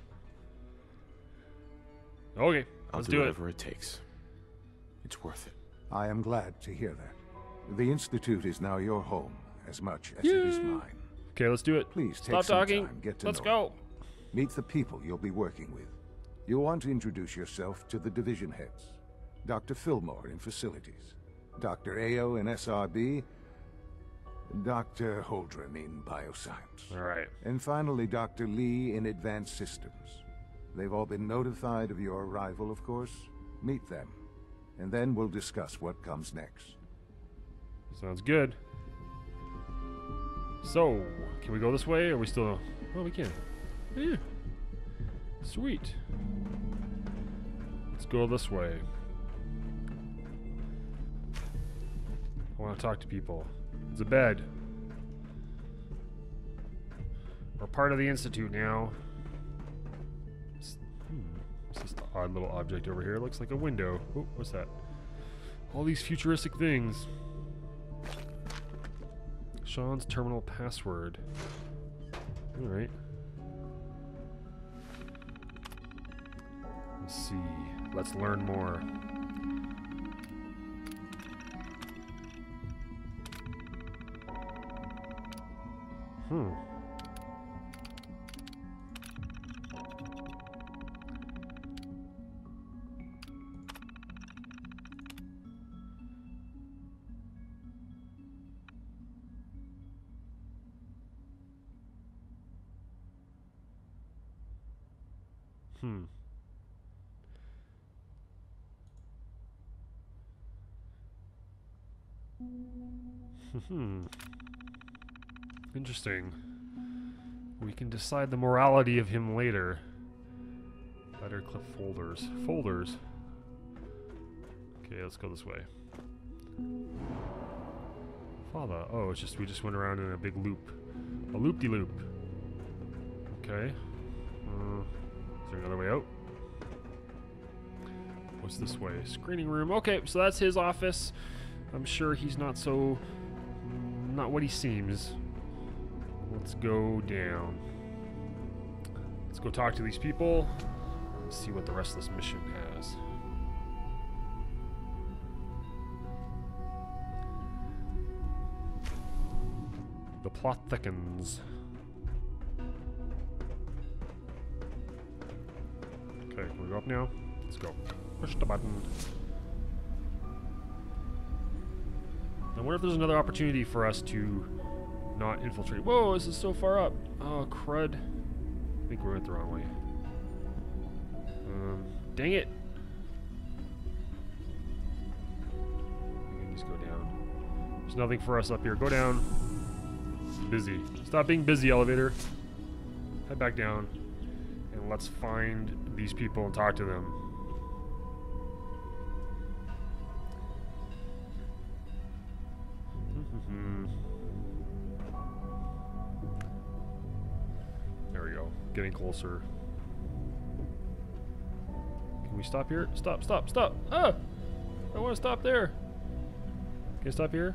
Okay, I'll let's do do it. whatever it takes. It's worth it. I am glad to hear that. The Institute is now your home as much as it is mine. Okay, let's do it. Please take Stop some talking. time, get to Let's know go. Meet the people you'll be working with. You'll want to introduce yourself to the division heads. Dr. Fillmore in Facilities, Dr. Ayo in SRB, Dr. Holdren in Bioscience. All right. And finally, Dr. Lee in Advanced Systems. They've all been notified of your arrival, of course. Meet them, and then we'll discuss what comes next. Sounds good. So, can we go this way, or are we still... Oh, we can. Yeah. Sweet. Let's go this way. I want to talk to people. It's a bed. We're part of the Institute now. What's this odd little object over here? It looks like a window. Oh, what's that? All these futuristic things. Sean's terminal password. Alright. Let's see. Let's learn more. Interesting. We can decide the morality of him later. Better clip folders. Folders. Okay, let's go this way. Father. Oh, it's just we just went around in a big loop. A loop-de-loop. Okay. Is there another way out? What's this way? Screening room. Okay, so that's his office. I'm sure he's not so... not what he seems. Let's go down. Let's go talk to these people. Let's see what the rest of this mission has. The plot thickens. Okay, can we go up now? Let's go. Push the button. I wonder if there's another opportunity for us to not infiltrate. Whoa, this is so far up. Oh, crud. I think we went the wrong way. Dang it. We can just go down. There's nothing for us up here. Go down. Busy. Stop being busy, elevator. Head back down. And let's find these people and talk to them. There we go. Getting closer. Can we stop here? Stop, stop, stop! Ah! I want to stop there. Can I stop here?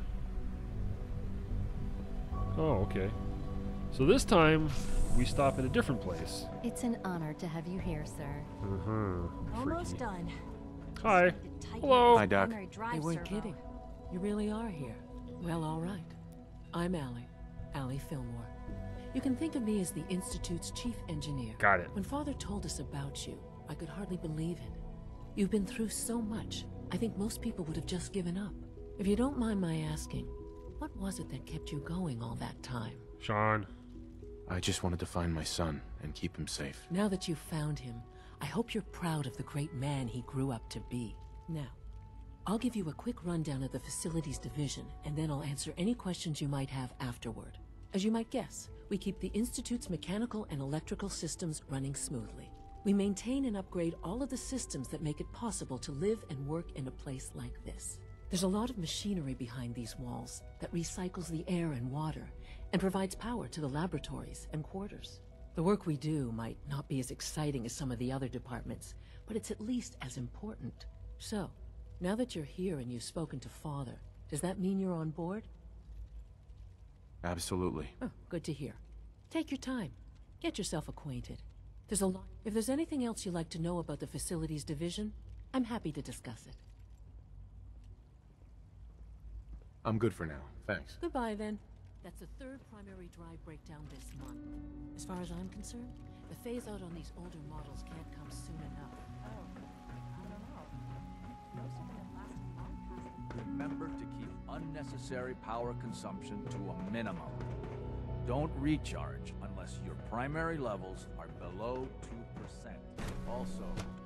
Oh, okay. So this time, we stop in a different place. It's an honor to have you here, sir. Almost done. Hi. Hello. Hi, Doc. They weren't kidding. You really are here. Well, all right. I'm Allie Fillmore. You can think of me as the Institute's chief engineer. Got it. When Father told us about you, I could hardly believe it. You've been through so much, I think most people would have just given up. If you don't mind my asking, what was it that kept you going all that time? Sean. I just wanted to find my son and keep him safe. Now that you've found him, I hope you're proud of the great man he grew up to be. Now, I'll give you a quick rundown of the Facilities Division, and then I'll answer any questions you might have afterward. As you might guess, we keep the Institute's mechanical and electrical systems running smoothly. We maintain and upgrade all of the systems that make it possible to live and work in a place like this. There's a lot of machinery behind these walls that recycles the air and water and provides power to the laboratories and quarters. The work we do might not be as exciting as some of the other departments, but it's at least as important. So, now that you're here and you've spoken to Father, does that mean you're on board? Absolutely. Oh, good to hear. Take your time. Get yourself acquainted. There's a lot. If there's anything else you'd like to know about the Facilities Division, I'm happy to discuss it. I'm good for now. Thanks. Goodbye, then. That's the third primary drive breakdown this month. As far as I'm concerned, the phase-out on these older models can't come soon enough. Remember to keep unnecessary power consumption to a minimum. Don't recharge unless your primary levels are below 2%. Also,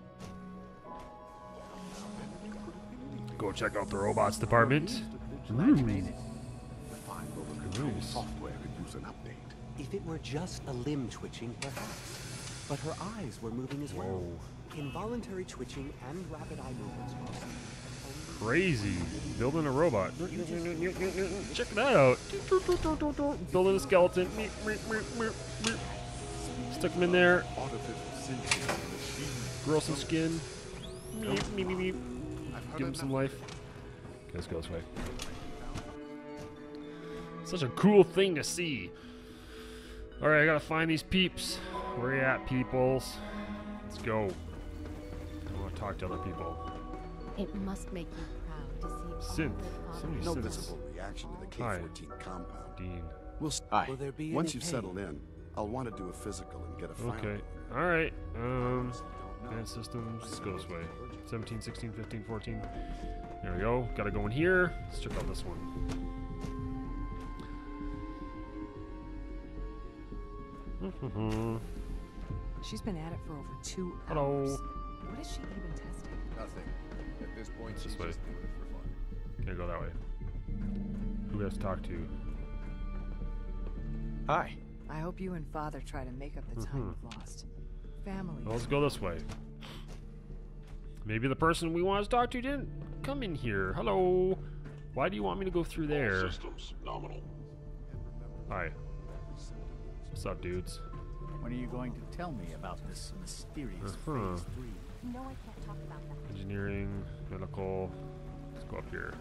Go check out the robots department. Software could use an update. If it were just a limb twitching, perhaps. But her eyes were moving as well. Involuntary twitching and rapid eye movements. Crazy. Building a robot. Check that out. Building a skeleton. Stick him in there. Grow some skin. Give him some life. Okay, let's go this way. Such a cool thing to see. Alright, I gotta find these peeps. Where you at, peoples? Let's go. I want to talk to other people. It must make you proud to see Synth. So many No synths. visible reaction to the K-14 compound. Dean. Hi. Once you've settled in, I'll want to do a physical and get a final. Okay. Alright. Advanced systems. Let's go this way. 17, 16, 15, 14. There we go. Gotta go in here. Let's check out this one. She's been at it for over 2 Hello. hours. What is she even testing? Nothing. At this point, she's This way. just doing it for fun. Can't go that way. Who do we have to talk to? Hi. I hope you and Father try to make up the time you've lost. Family. Well, let's go this way. Maybe the person we want to talk to didn't come in here. Hello. Why do you want me to go through there? Systems nominal. Hi. What's up, dudes? When are you going to tell me about this mysterious Phase 3? No, I can't talk about that. Engineering, medical. Let's go up here.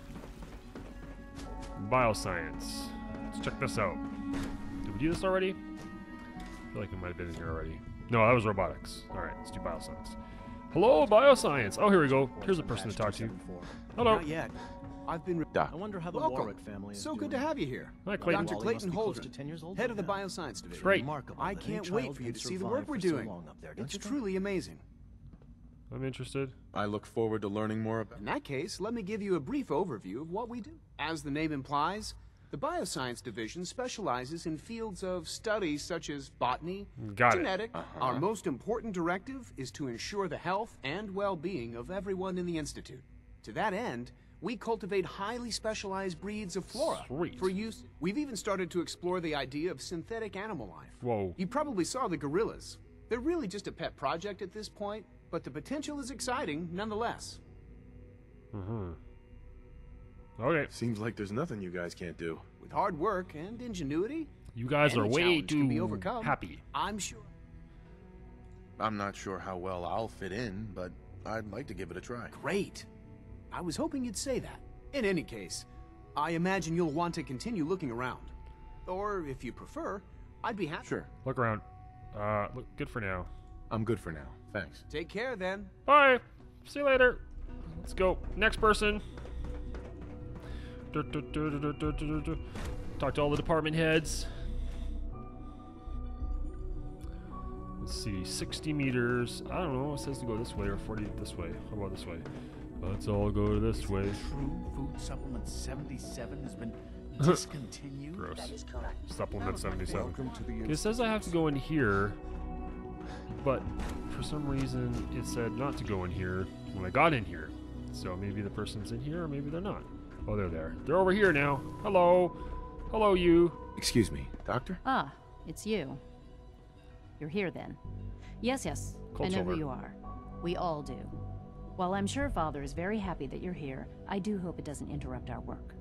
Bioscience. Let's check this out. Did we do this already? I feel like it might have been in here already. No, that was robotics. Alright, let's do bioscience. Hello, bioscience! Oh, here we go. Here's a person to talk to. Hello. Not yet. I've been. Doc. I wonder how the Welcome. Warwick family is So doing. good to have you here. Hi, Clayton. Dr. Wally Clayton must be close to Holdren, 10 years old head of the by now. Bioscience Division. Great. Remarkable I that any can't wait child for you can to see the survive work we're for so doing. long up there, don't It's you think? truly amazing. I'm interested. I look forward to learning more about. In that case, let me give you a brief overview of what we do. As the name implies, the Bioscience Division specializes in fields of study such as botany, Got it. genetic. Our most important directive is to ensure the health and well-being of everyone in the Institute. To that end, we cultivate highly specialized breeds of flora Sweet. for use. We've even started to explore the idea of synthetic animal life. Whoa. You probably saw the gorillas. They're really just a pet project at this point, but the potential is exciting nonetheless. Okay. Seems like there's nothing you guys can't do. With hard work and ingenuity, You guys are any way challenge can be too overcome. happy. I'm sure. I'm not sure how well I'll fit in, but I'd like to give it a try. Great. I was hoping you'd say that. In any case, I imagine you'll want to continue looking around. Or, if you prefer, I'd be happy. Sure. Look around. Look good for now. I'm good for now. Thanks. Take care, then. Bye. See you later. Let's go. Next person. Talk to all the department heads. Let's see. 60 meters. I don't know. It says to go this way or 40 this way. How about this way? Let's all go this way. True Food Supplement 77 has been discontinued. Gross. That is correct. Supplement 77. Welcome to the It says I have to go in here, but for some reason it said not to go in here when I got in here. So maybe the person's in here or maybe they're not. Oh, they're there. They're over here now. Hello. Hello, you. Excuse me, Doctor? Ah, it's you. You're here then. Yes, yes. I know who you are. We all do. While I'm sure Father is very happy that you're here, I do hope it doesn't interrupt our work.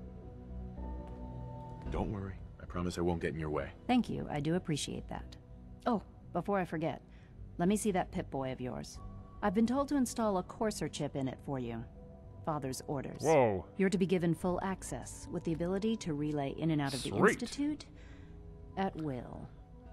Don't worry. I promise I won't get in your way. Thank you. I do appreciate that. Oh, before I forget, let me see that Pip-Boy of yours. I've been told to install a Courser chip in it for you. Father's orders. Whoa. You're to be given full access, with the ability to relay in and out of the Sweet. Institute at will.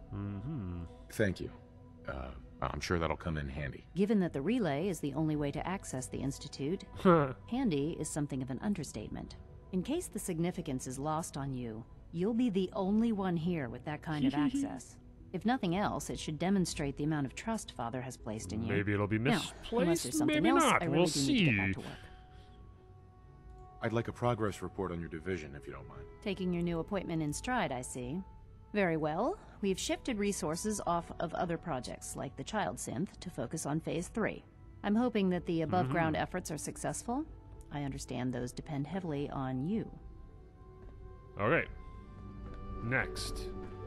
Thank you. I'm sure that'll come in handy. Given that the relay is the only way to access the Institute, handy is something of an understatement. In case the significance is lost on you, you'll be the only one here with that kind of access. If nothing else, it should demonstrate the amount of trust Father has placed in you. Maybe it'll be Now, unless misplaced. there's something Maybe else, not. I We'll really do need to get see. back to work. I'd like a progress report on your division, if you don't mind. Taking your new appointment in stride, I see. Very well. We've shifted resources off of other projects, like the Child Synth, to focus on Phase 3. I'm hoping that the above-ground efforts are successful. I understand those depend heavily on you. Okay. Next.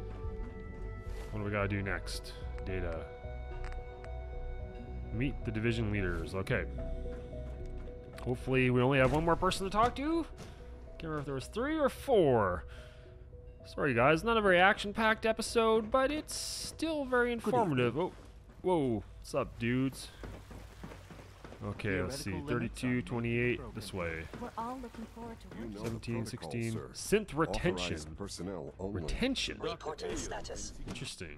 What do we gotta do next? Data. Meet the division leaders. Okay. Hopefully we only have one more person to talk to. Can't remember if there was 3 or 4. Sorry guys, not a very action-packed episode, but it's still very informative. Oh, whoa, what's up, dudes? Okay, let's see. 32, 28, this way. We're all looking forward to work. 17, 16. Synth retention. Personnel only. Retention. Reporting status. Interesting.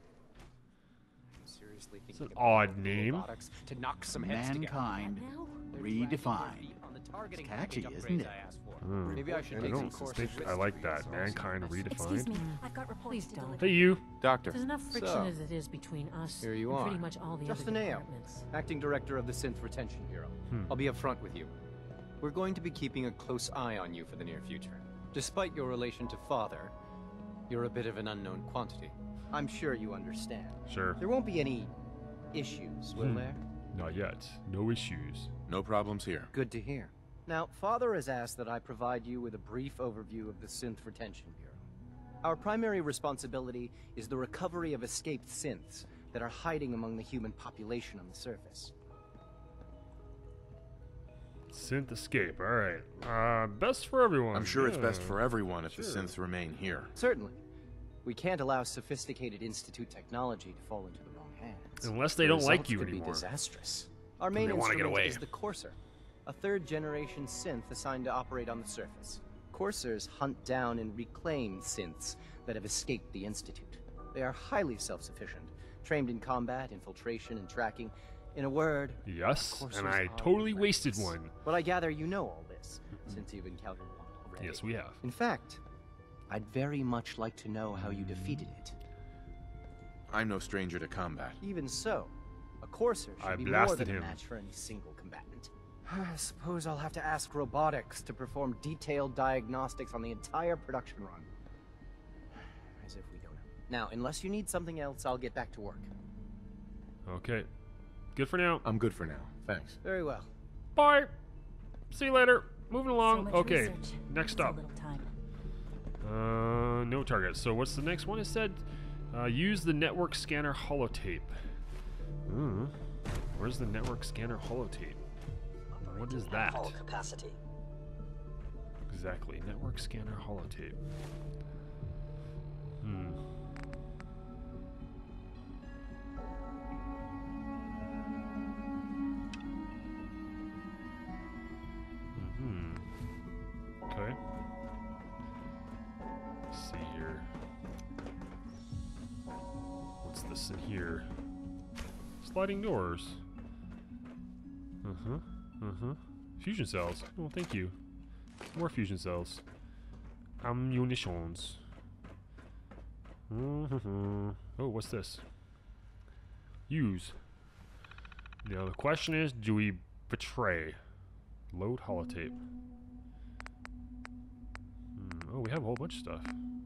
Seriously It's an odd name. To knock some heads Mankind redefined. It's catchy, isn't it? Maybe I should take some courses. I like that. Mankind Excuse me, redefined. I've got reports to deliver. Hey, you. Doctor. There's enough friction So, as it is between us here you and are. pretty much all the Justin other Ayo, departments. acting director of the Synth Retention Bureau. I'll be upfront with you. We're going to be keeping a close eye on you for the near future. Despite your relation to Father, you're a bit of an unknown quantity. I'm sure you understand. Sure. There won't be any issues, will there? Not yet. No issues. No problems here. Good to hear. Now, Father has asked that I provide you with a brief overview of the Synth Retention Bureau. Our primary responsibility is the recovery of escaped synths that are hiding among the human population on the surface. Synth escape. Alright. Best for everyone. I'm sure it's best Yeah. for everyone if Sure. the synths remain here. Certainly. We can't allow sophisticated Institute technology to fall into the wrong hands. Unless they The don't like results you could anymore. Be disastrous. Our main They wanna get instrument away. is the Courser, a third-generation synth assigned to operate on the surface. Coursers hunt down and reclaim synths that have escaped the Institute. They are highly self-sufficient, trained in combat, infiltration, and tracking. In a word, Yes, Coursers and I are totally wasted relentless. one. But I gather you know all this, since you've encountered one already. Yes, we have. In fact, I'd very much like to know how you defeated it. I'm no stranger to combat. Even so, a Courser should I be more blasted than him. a match for any single combatant. I suppose I'll have to ask robotics to perform detailed diagnostics on the entire production run. As if we don't know. Now, unless you need something else, I'll get back to work. Okay. Good for now. I'm good for now. Thanks. Very well. Bye. See you later. Moving along. much Okay. research. Next So up. little time. No target. So what's the next one? It said use the network scanner holotape. Where's the network scanner holotape? What is that? Full capacity. Exactly, network scanner holotape. Okay. Let's see here. What's this in here? Sliding doors. Fusion cells. Oh, thank you. More fusion cells. Ammunitions. Oh, what's this? Use. Now the question is, do we betray? Load holotape. Oh, we have a whole bunch of stuff.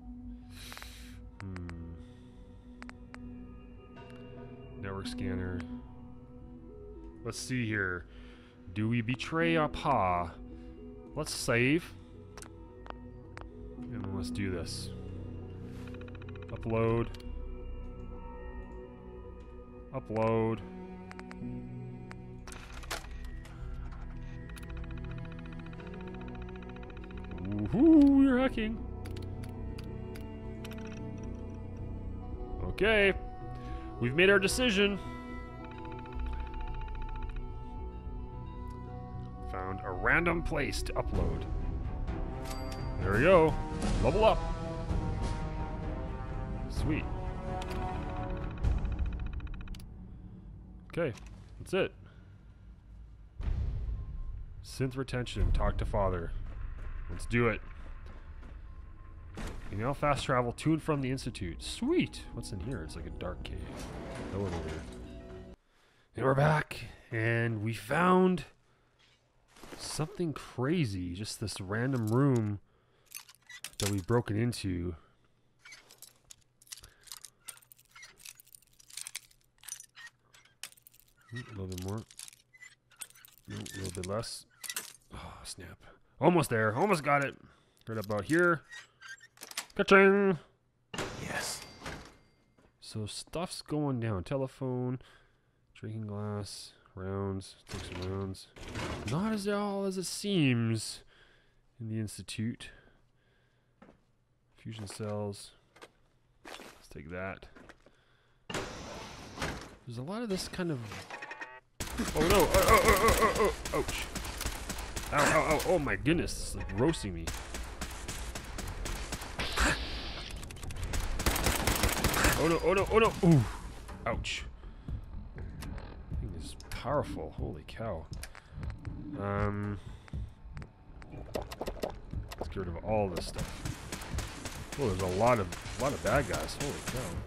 Network scanner. Let's see here. Do we betray our pa? Let's save. And let's do this. Upload. Upload. Woohoo, you're hacking. Okay. We've made our decision. Found a random place to upload. There we go. Level up. Sweet. Okay, that's it. Synth retention. Talk to father. Let's do it. You now fast travel to and from the Institute. Sweet! What's in here? It's like a dark cave. Elevator. And we're back. And we found something crazy. Just this random room that we've broken into. A little bit more. A little bit less. Oh, snap. Almost there. Almost got it. Right about here. Ka-ching! Yes. So stuff's going down. Telephone, drinking glass, rounds. Take some rounds. Not as all as it seems in the Institute. Fusion cells. Let's take that. There's a lot of this kind of... Oh no! Oh, ouch! Ow, ow, ow, oh my goodness, this is like roasting me. Oh no, oh no, oh no! Ooh! Ouch. This thing is powerful, holy cow. Let's get rid of all this stuff. Oh, there's a lot of bad guys, holy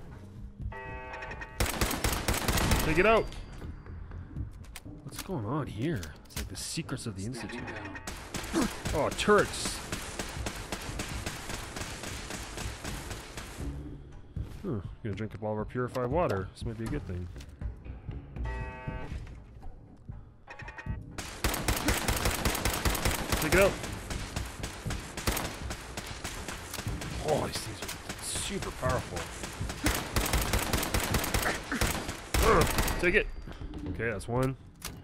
cow. Take it out! What's going on here? It's like the secrets of the Institute. Oh, turrets! Gonna drink up all of our purified water. This might be a good thing. Take it out! Oh, these things are super powerful. Take it! Okay, that's one.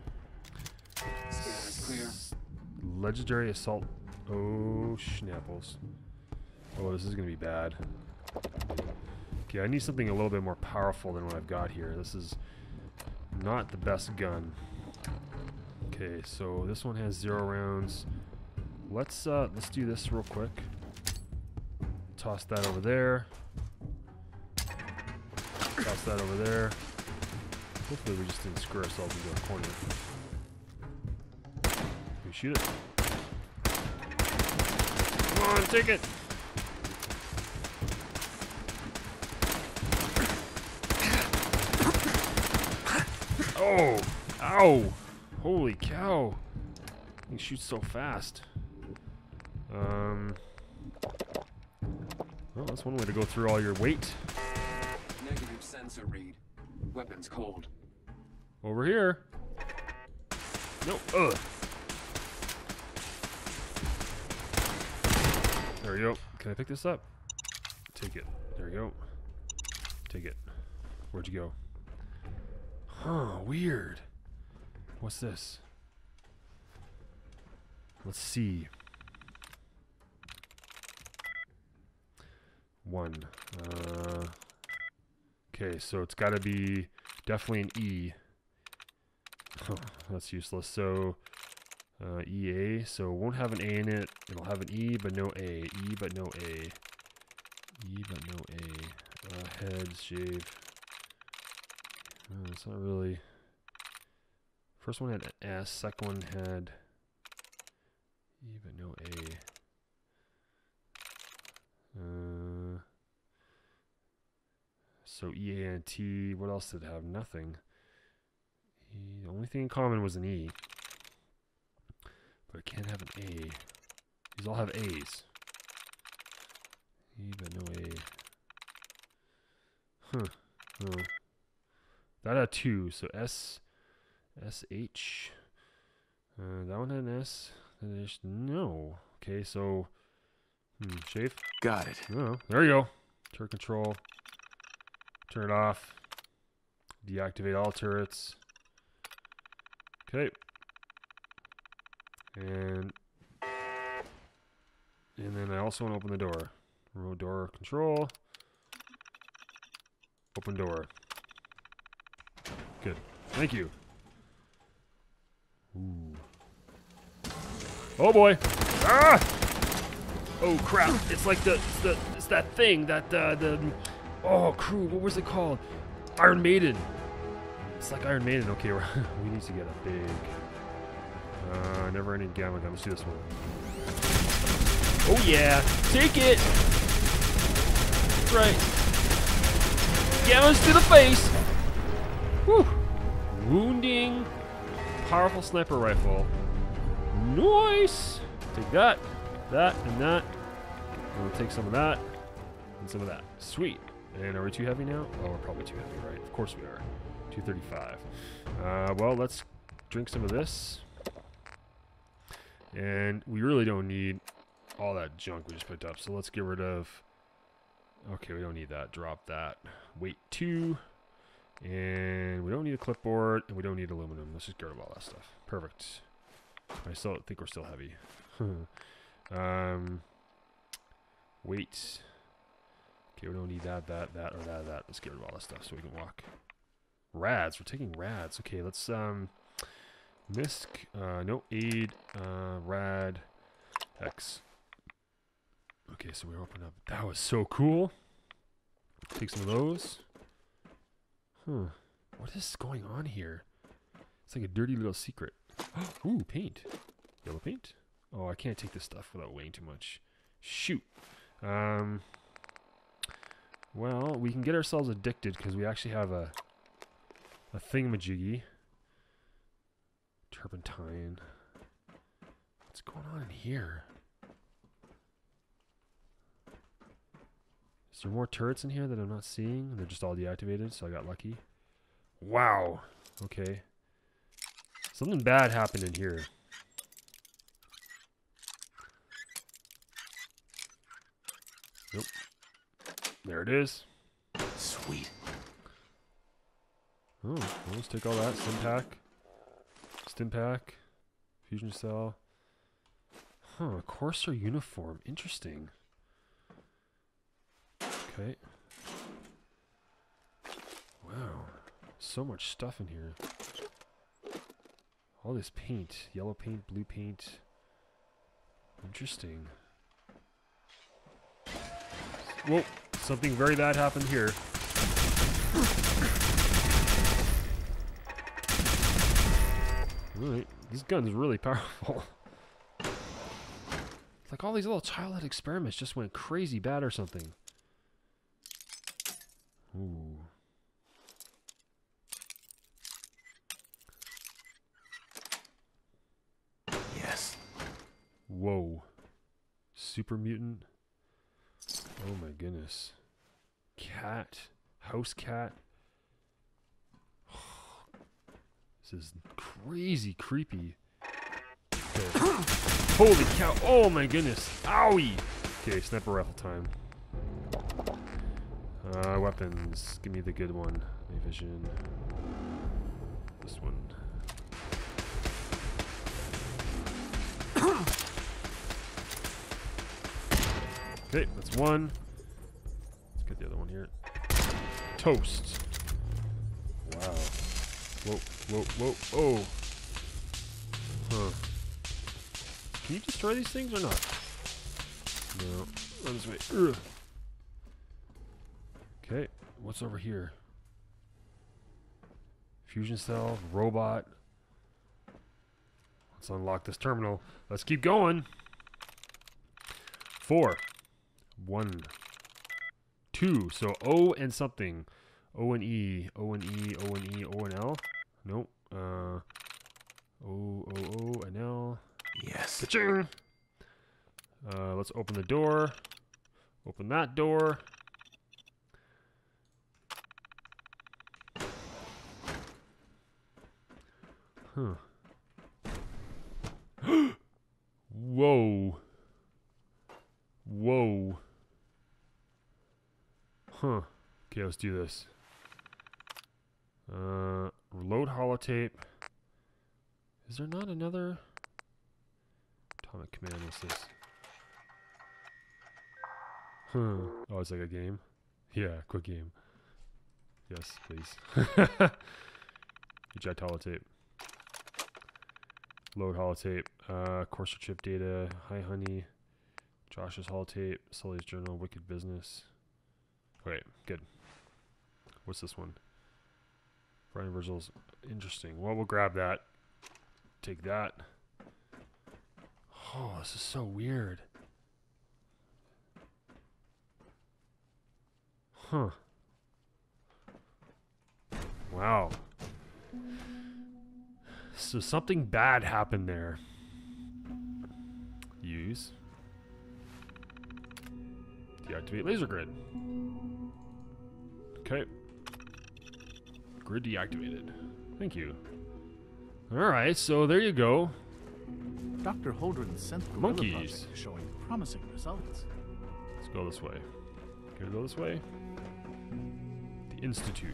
Clear. Legendary assault. Oh, schnapples. Oh, this is gonna be bad. Okay, I need something a little bit more powerful than what I've got here. This is not the best gun. Okay, so this one has 0 rounds. Let's do this real quick. Toss that over there. Toss that over there. Hopefully we just didn't screw ourselves into a corner. Can we shoot it? Come on, take it! Oh! Ow! Holy cow! He shoots so fast. Well, that's one way to go through all your weight. Negative sensor read. Weapons cold. Over here. No. Ugh. There we go. Can I pick this up? Take it. There we go. Take it. Where'd you go? Huh, weird. What's this? Let's see. 1. Okay, so it's got to be definitely an E. That's useless. So EA, so it won't have an A in it. It'll have an E but no A. E but no A. E but no A. Heads, shave. It's not really. First one had an S. Second one had E but no A. So EA and T. What else did it have? Nothing. E, the only thing in common was an E. But it can't have an A. These all have A's. E but no A. Huh. That had 2. So S. SH. That one had an S. No. Okay, so. Shave. Got it. Oh, there you go. Turret control. Turn it off. Deactivate all turrets. Okay. And then I also want to open the door. Remote door control. Open door. Good. Thank you. Ooh. Oh boy. Ah! Oh crap! It's like it's that thing that oh crew. What was it called? Iron Maiden. It's like Iron Maiden. Okay, we need to get a big never-ending gamma gun. Let's do this one. Oh yeah, take it. That's right. Gammas to the face. Woo! Wounding. Powerful sniper rifle. Nice. Take that. That and that. We'll take some of that and some of that. Sweet. And are we too heavy now? Oh, we're probably too heavy, right? Of course we are. 235. Well, let's drink some of this. And we really don't need all that junk we just picked up. So let's get rid of. Okay, we don't need that. Drop that. Weight 2. And we don't need a clipboard. And we don't need aluminum. Let's just get rid of all that stuff. Perfect. I still think we're still heavy. Weight. Okay, we don't need that, or that. Let's get rid of all that stuff so we can walk. Rads. We're taking rads. Okay, let's MISC. No aid. Rad. X. Okay, so we open up. That was so cool. Take some of those. Huh. What is going on here? It's like a dirty little secret. Ooh, paint. Yellow paint. Oh, I can't take this stuff without weighing too much. Shoot. Well, we can get ourselves addicted because we actually have a thingamajiggy. Turpentine. What's going on in here? Is there more turrets in here that I'm not seeing? They're just all deactivated, so I got lucky. Wow. Okay. Something bad happened in here. Nope. There it is. Sweet. Oh, well, let's take all that. Stim pack. Fusion cell. Huh, Corsair uniform. Interesting. Okay. Wow. So much stuff in here. All this paint. Yellow paint, blue paint. Interesting. Whoa. Something very bad happened here. Alright. This gun is really powerful. It's like all these little childhood experiments just went crazy bad or something. Ooh. Yes. Whoa. Super mutant. Oh my goodness. Cat. House cat. This is crazy creepy. Okay. Holy cow. Oh my goodness. Owie. Okay, sniper rifle time. Weapons. Give me the good one. Night vision. this one. Okay, that's one. Let's get the other one here. Toast. Wow. Whoa, whoa, whoa, oh. Huh. Can you destroy these things or not? No. Run this way. Ugh. Okay, what's over here? Fusion cell, robot. Let's unlock this terminal. Let's keep going. 4. 1. 2. So O and something. O and E. O and E. O and E. O and L. Nope. O and L. Yes. Ka-ching! Let's open the door. Open that door. Huh. Whoa. Whoa. Huh. Okay, let's do this. Reload holotape. Is there not another? Atomic Command, what's this? Huh. Oh, it's like a game? Yeah, quick game. Yes, please. Eject holotape. Load holotape. Corsair chip data. Hi, honey. Josh's holotape. Sully's journal. Wicked business. Okay, good. What's this one? Brian Virgil's. Interesting. Well, we'll grab that. Take that. Oh, this is so weird. Huh. Wow. So something bad happened there. Use. Deactivate laser grid. Okay. Grid deactivated. Thank you. Alright, so there you go. Dr. Holdren's synth gorilla Monkeys. project is showing promising results. Let's go this way. Can we go this way? The Institute.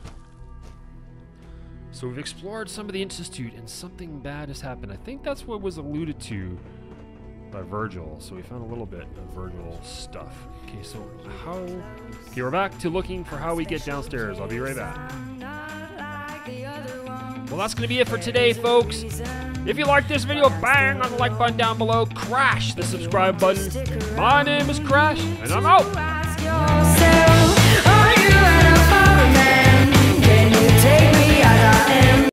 So we've explored some of the Institute and something bad has happened. I think that's what was alluded to by Virgil. So we found a little bit of Virgil stuff. Okay, so how... Okay, we're back to looking for how we get downstairs. I'll be right back. Well, that's going to be it for today, folks. If you like this video, bang on the like button down below. Crash the subscribe button. My name is Crash, and I'm out.